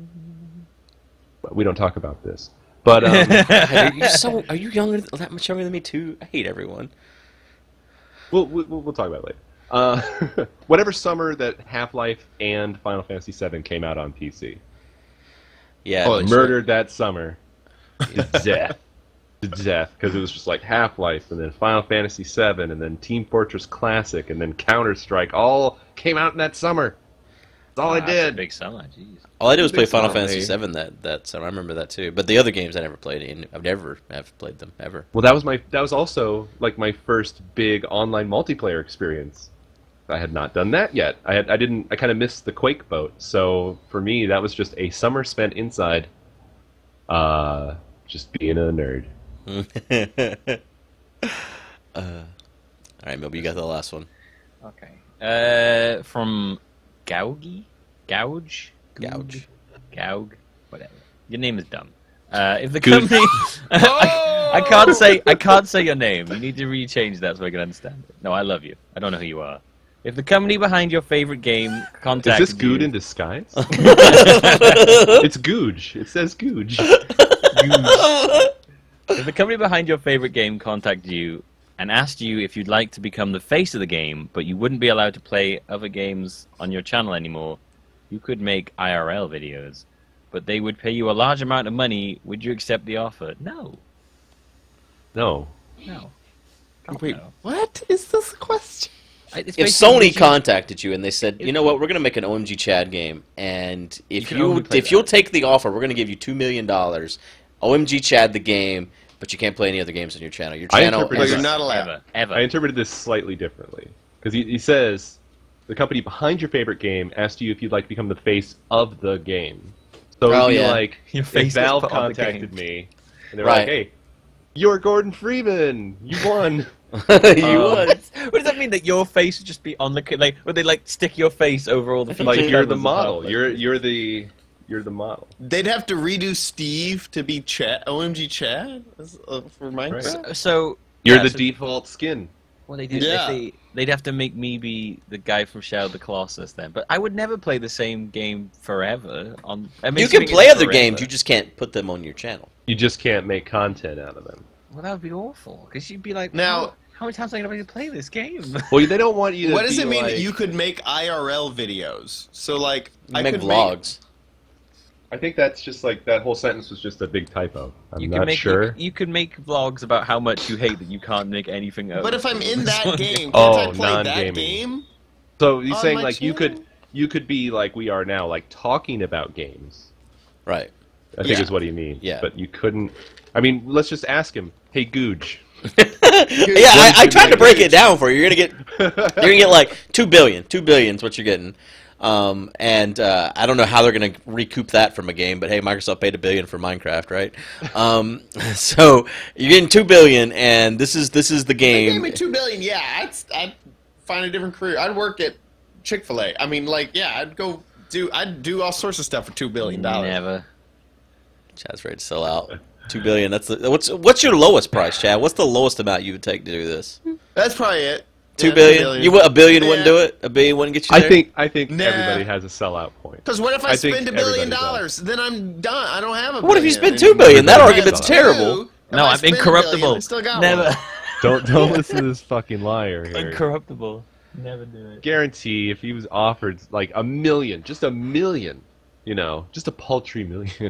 We don't talk about this, but um, God, you're so. Are you younger? That much younger than me too? I hate everyone. we'll, we'll we'll talk about it later. Uh, whatever summer that Half-Life and Final Fantasy seven came out on P C, Yeah. Holy shit. murdered that summer to death, to death, because it was just like Half-Life and then Final Fantasy seven and then Team Fortress Classic and then Counter-Strike all came out in that summer. That's all I Wow, that's a did. big summer, jeez. All I did was play Big Final summer, Fantasy eh? seven that that summer. I remember that too. But the other games I never played. And I've never have played them ever. Well, that was my that was also like my first big online multiplayer experience. I had not done that yet. I had I didn't I kind of missed the Quake boat. So for me, that was just a summer spent inside, uh, just being a nerd. uh, all right, Milby, you got the last one. Okay. Uh, from Gaugi? Gouge? Gouge. Gaug? Whatever. Your name is dumb. Uh, if the Goose. company... I, I can't say I can't say your name. You need to rechange that so I can understand it. No, I love you. I don't know who you are. If the company behind your favorite game Is contacted this Good you... in disguise? It's Googe. It says Googe. If the company behind your favorite game contacted you and asked you if you'd like to become the face of the game, but you wouldn't be allowed to play other games on your channel anymore, you could make I R L videos, but they would pay you a large amount of money. Would you accept the offer? No. No. No. God, Wait, no. what is this question? It's if basically Sony what you- contacted you and they said, you know what, we're going to make an O M G Chad game, and if can you, only play if you'll that. take the offer, we're going to give you two million dollars. O M G Chad the game, but you can't play any other games on your channel. Your I channel, interpret But it you're as- not allowed. ever, ever. I interpreted this slightly differently because he, he says the company behind your favorite game asked you if you'd like to become the face of the game. So Oh, it'd be yeah. like Your if face gets Valve put on the contacted game. me and they were Right. like, "Hey, you're Gordon Freeman. You won." you Um, would. What does that mean? That your face would just be on the ca- like? Would they like stick your face over all the feature like you're the cameras model. above? You're you're the you're the model. They'd have to redo Steve to be Chad, O M G Chad as- uh, for Minecraft. So, so You're yeah, the so default skin. What they do? Yeah. If they they'd have to make me be the guy from Shadow of the Colossus then, but I would never play the same game forever. On I mean, You assuming can play it's other forever. games, you just can't put them on your channel. You just can't make content out of them. Well, that would be awful because you'd be like, Now- "How- how many times am I going to play this game?" Well, they don't want you to. What does be it mean like- that you could make I R L videos? So like, You I make could vlogs. I think that's just like that whole sentence was just a big typo. I'm you not can make sure. you, you can make vlogs about how much you hate that you can't make anything. But if I'm in that game, can't Oh, I play that non-gaming. game? So he's on saying my like you channel? could you could be like we are now, like talking about games. Right. I think Yeah. is what he means. Yeah. But you couldn't. I mean, let's just ask him. Hey, Googe. yeah, I, I tried to break it down for you. You're gonna get, you're gonna get like two billion. Two billion is what you're getting. Um, and uh, I don't know how they're gonna recoup that from a game, but hey, Microsoft paid a billion for Minecraft, right? Um, so you're getting two billion, and this is this is the They gave game. me two billion. Yeah, I'd, I'd find a different career. I'd work at Chick Fil A. I mean, like, yeah, I'd go do. I'd do all sorts of stuff for two billion dollars. Never. Chad's ready to sell out. Two billion. That's the, what's what's your lowest price, Chad? What's the lowest amount you would take to do this? That's probably it. Two Yeah, billion. You would- a billion Yeah. wouldn't do it. A billion wouldn't get you I there. think I think Nah. everybody has a sellout point. Because what if I, I think spend a billion everybody dollars? Then I'm done. I don't have a. What if you billion spend two billion? That anymore. argument's If I terrible. do, if No, I I'm spend a incorruptible. billion, I still got Never. one. Don't don't listen to this fucking liar here. Incorruptible. Never do it. Guarantee if he was offered like a million, just a million, you know, just a paltry million,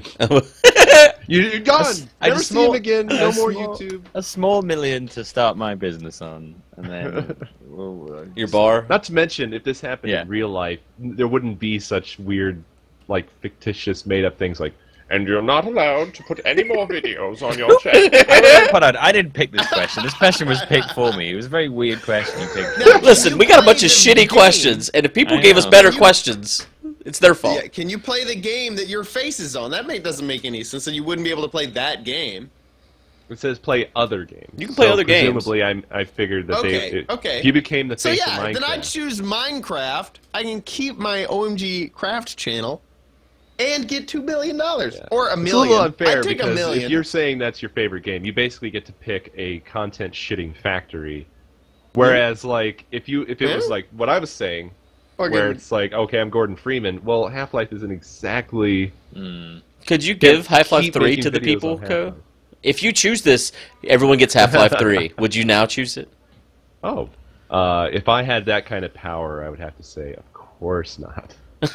you, you're gone. I Never just see small- him again. No a more small- YouTube. A small million to start my business on, and then we'll, uh, Your bar. Not to mention, if this happened Yeah. in real life, there wouldn't be such weird, like fictitious, made-up things like, and you're not allowed to put any more videos on your channel. I, will put out, I didn't pick this question. This question was picked for me. It was a very weird question you picked. Now, can Listen, you we got a play bunch of the shitty game? questions, and if people I gave us know. better You- questions, it's their fault. Yeah, can you play the game that your face is on? That make, doesn't make any sense. So you wouldn't be able to play that game. It says play other games. You can play So other games. Presumably, I I figured that Okay, they. It, okay. If you became the So face yeah, of Minecraft. then I'd choose Minecraft. I can keep my O M G Craft channel and get two billion dollars Yeah. or a It's a million. little unfair I'd take a because million. if you're saying that's your favorite game, you basically get to pick a content shitting factory. Whereas, like, if you if it was Yeah. like what I was saying, Or where get- it's like, okay, I'm Gordon Freeman. Well, Half Life isn't exactly. Mm. Could you give Half-Life keep three making to the videos people, on Co? Half-Life. If you choose this, everyone gets Half-Life three. Would you now choose it? Oh, uh, if I had that kind of power, I would have to say, of course not.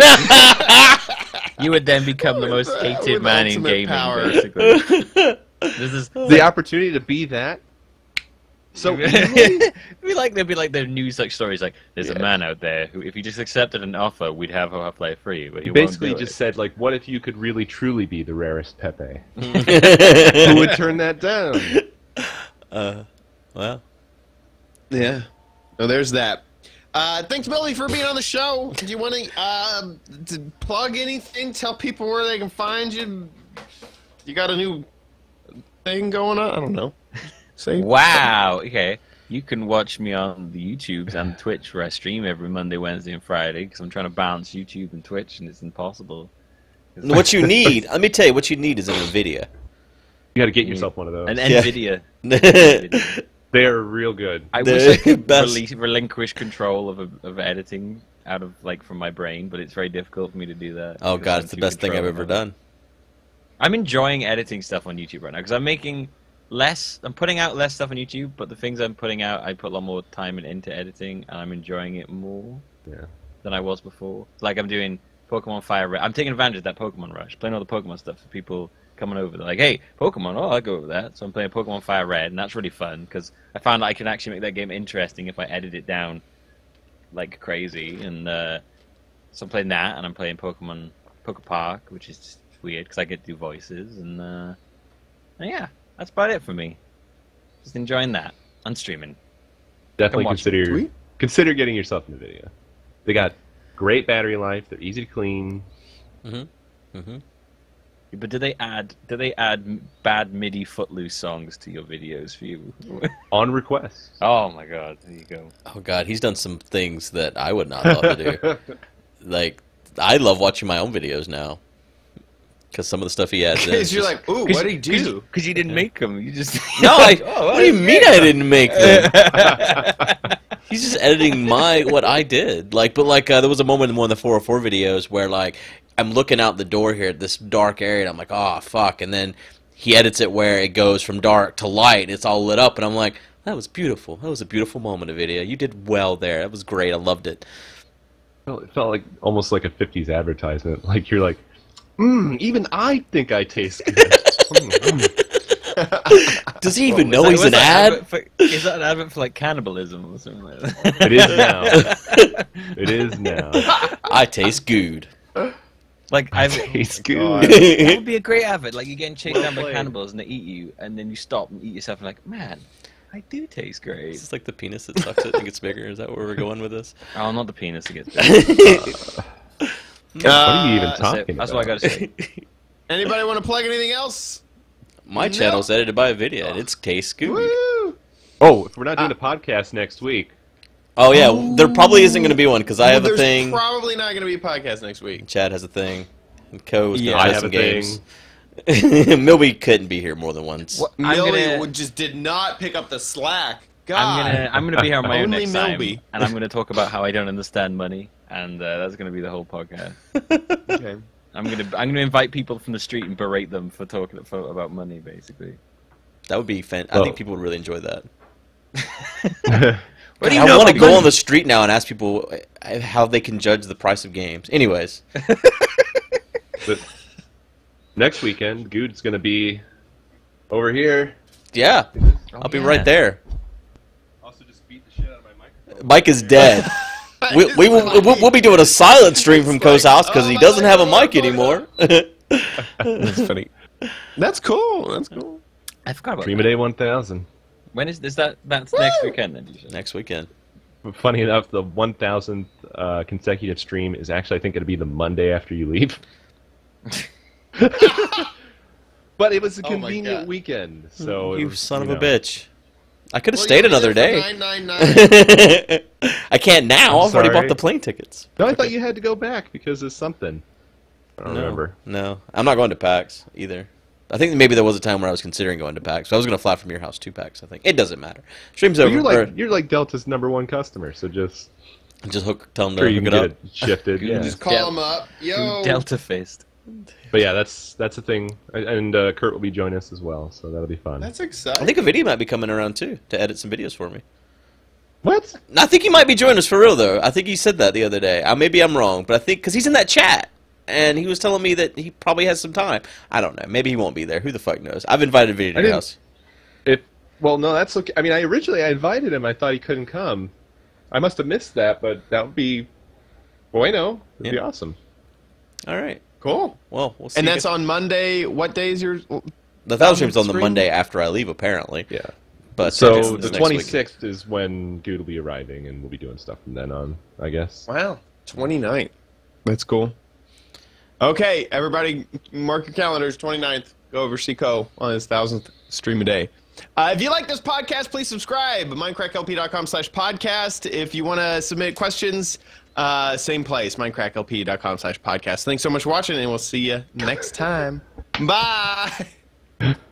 You would then become the most With, uh, hated with man in ultimate gaming, power. basically. This is The opportunity to be that. So it'd be like there'd be like the news like stories like there's a Yeah. man out there who if he just accepted an offer we'd have Half-Life free, but he you won't basically do just it. said, like, what if you could really truly be the rarest Pepe? Who would turn that down? Uh, well, Yeah. So there's that. Uh, thanks, Billy, for being on the show. Do you want to uh, to plug anything? Tell people where they can find you. You got a new thing going on? I don't know. Say Wow. Okay. You can watch me on the YouTubes and Twitch where I stream every Monday, Wednesday, and Friday because I'm trying to balance YouTube and Twitch and it's impossible. what you need, let me tell you, what you need is an NVIDIA. You got to get yourself one of those. An Yeah. Nvidia. They are real good. I The wish I could best. release, relinquish control of of editing out of like from my brain, but it's very difficult for me to do that. Oh because god, I'm it's the too best thing I've controlling ever of it. done. I'm enjoying editing stuff on YouTube right now because I'm making less. I'm putting out less stuff on YouTube, but the things I'm putting out, I put a lot more time in- into editing, and I'm enjoying it more Yeah. than I was before. Like I'm doing Pokemon Fire Red. I'm taking advantage of that Pokemon Rush, playing all the Pokemon stuff for people coming over. They're like, "Hey, Pokemon! Oh, I'll go over that." So I'm playing Pokemon Fire Red, and that's really fun because I found that I can actually make that game interesting if I edit it down like crazy, and uh, so I'm playing that, and I'm playing Pokemon Poke Park, which is just weird because I get to do voices, and, uh, and yeah, that's about it for me. Just enjoying that on streaming. Definitely watch consider Tweet. consider getting yourself in the video. They got great battery life. They're easy to clean. Mm-hmm. Mm-hmm. But do they add do they add m- bad MIDI Footloose songs to your videos for you? On request. Oh my god, there you go. Oh God, he's done some things that I would not love to do. Like, I love watching my own videos now because some of the stuff he adds in. Because is you're just- like, ooh, what did he do? Because you didn't make them. You just no, I. Oh, what do you mean I didn't make them? He's just editing my what I did. Like, but like uh, there was a moment in one of the four oh four videos where like I'm looking out the door here at this dark area, and I'm like, oh fuck, and then he edits it where it goes from dark to light. It's all lit up, and I'm like, that was beautiful. That was a beautiful moment of video. You did well there. That was great. I loved it. Well, it felt like almost like a fifties advertisement. Like you're like, mmm, even I think I taste good. Mm, mm. Does he even Was know that- he's was an that ad? advert for- is that an advert for like cannibalism or something like that? It is now. It is now. I taste good. Like I Tastes oh, good. that would be a great advert. Like you're getting chased Well down by played. cannibals and they eat you, and then you stop and eat yourself, and like, man, I do taste Is great. this like the penis that sucks it and gets bigger? Is that where we're going with this? Oh, not the penis that gets bigger. What are you even Uh, That's, talking it. about? That's what I gotta say. Anybody want to plug anything else? My No. channel's edited by a video, and it's tastes good. Woo! Oh, if we're not doing a podcast next week, Oh yeah, there probably isn't going to be one because I Well, have a there's thing. probably not going to be a podcast next week. Chad has a thing. And Co is Yeah, gonna I play have some a games. thing. Milby couldn't be here more than once. What- I'm Milby gonna- would just did not pick up the slack. God. I'm gonna I'm gonna be here on my own Only next time, Milby. and I'm gonna talk about how I don't understand money, and uh, that's gonna be the whole podcast. Okay. I'm gonna I'm gonna invite people from the street and berate them for talking for, about money, basically. That would be fan. I Well- think people would really enjoy that. What do you I know want to about go money? on the street now and ask people uh, how they can judge the price of games. Anyways, but next weekend, Good's gonna be over here. yeah, Oh, I'll be yeah. right there. Also, just beat the shit out of my microphone. Mike is dead. we, we will we'll, we'll be doing a silent stream from Co's house because he doesn't have a mic anymore. That's funny. That's cool. That's cool. I forgot about Dream that. a Day one thousand. When is is that? That's next weekend then. You said? Next weekend. Funny enough, the one thousandth uh, consecutive stream is actually, I think, going to be the Monday after you leave. But it was a Oh my convenient God. weekend, so it You was, son of you a know. bitch. I could have Well, stayed you'll be another there day. for nine ninety-nine. I can't now. I'm I've already bought sorry. the plane tickets. No, I thought you had to go back because of something. I don't no, remember. No, I'm not going to PAX either. I think maybe there was a time where I was considering going to PAX. So I was going to fly from your house to PAX. I think it doesn't matter. Stream's But over. you're like or- you're like Delta's number one customer, so just just hook, tell them to sure you hook can it get up. it shifted. Good. Yeah. Just call Del- him up. Yo. Delta Fist. But yeah, that's that's a thing, and uh, Kurt will be joining us as well, so that'll be fun. That's exciting. I think a video might be coming around too to edit some videos for me. What? I think he might be joining us for real though. I think he said that the other day. Uh, maybe I'm wrong, but I think because he's in that chat and he was telling me that he probably has some time. I don't know. Maybe he won't be there. Who the fuck knows? I've invited Video to I your didn't- house. If well, no, that's okay. I mean, I originally I invited him. I thought he couldn't come. I must have missed that, but that would be bueno. It'd be Yeah. awesome. All right. Cool. Well, we'll see. And you that's guys- on Monday. What day is your? the thousand stream's on the stream? Monday after I leave, apparently. Yeah. But So it's the next week. twenty-sixth is when Good will be arriving, and we'll be doing stuff from then on, I guess. Wow. twenty-ninth. That's cool. Okay, everybody, mark your calendars. twenty-ninth. Go over see Co on his thousandth stream a day. Uh, if you like this podcast, please subscribe. Minecracklp.com slash podcast. If you want to submit questions, uh, same place. Minecracklp.com slash podcast. Thanks so much for watching, and we'll see you next time. Bye.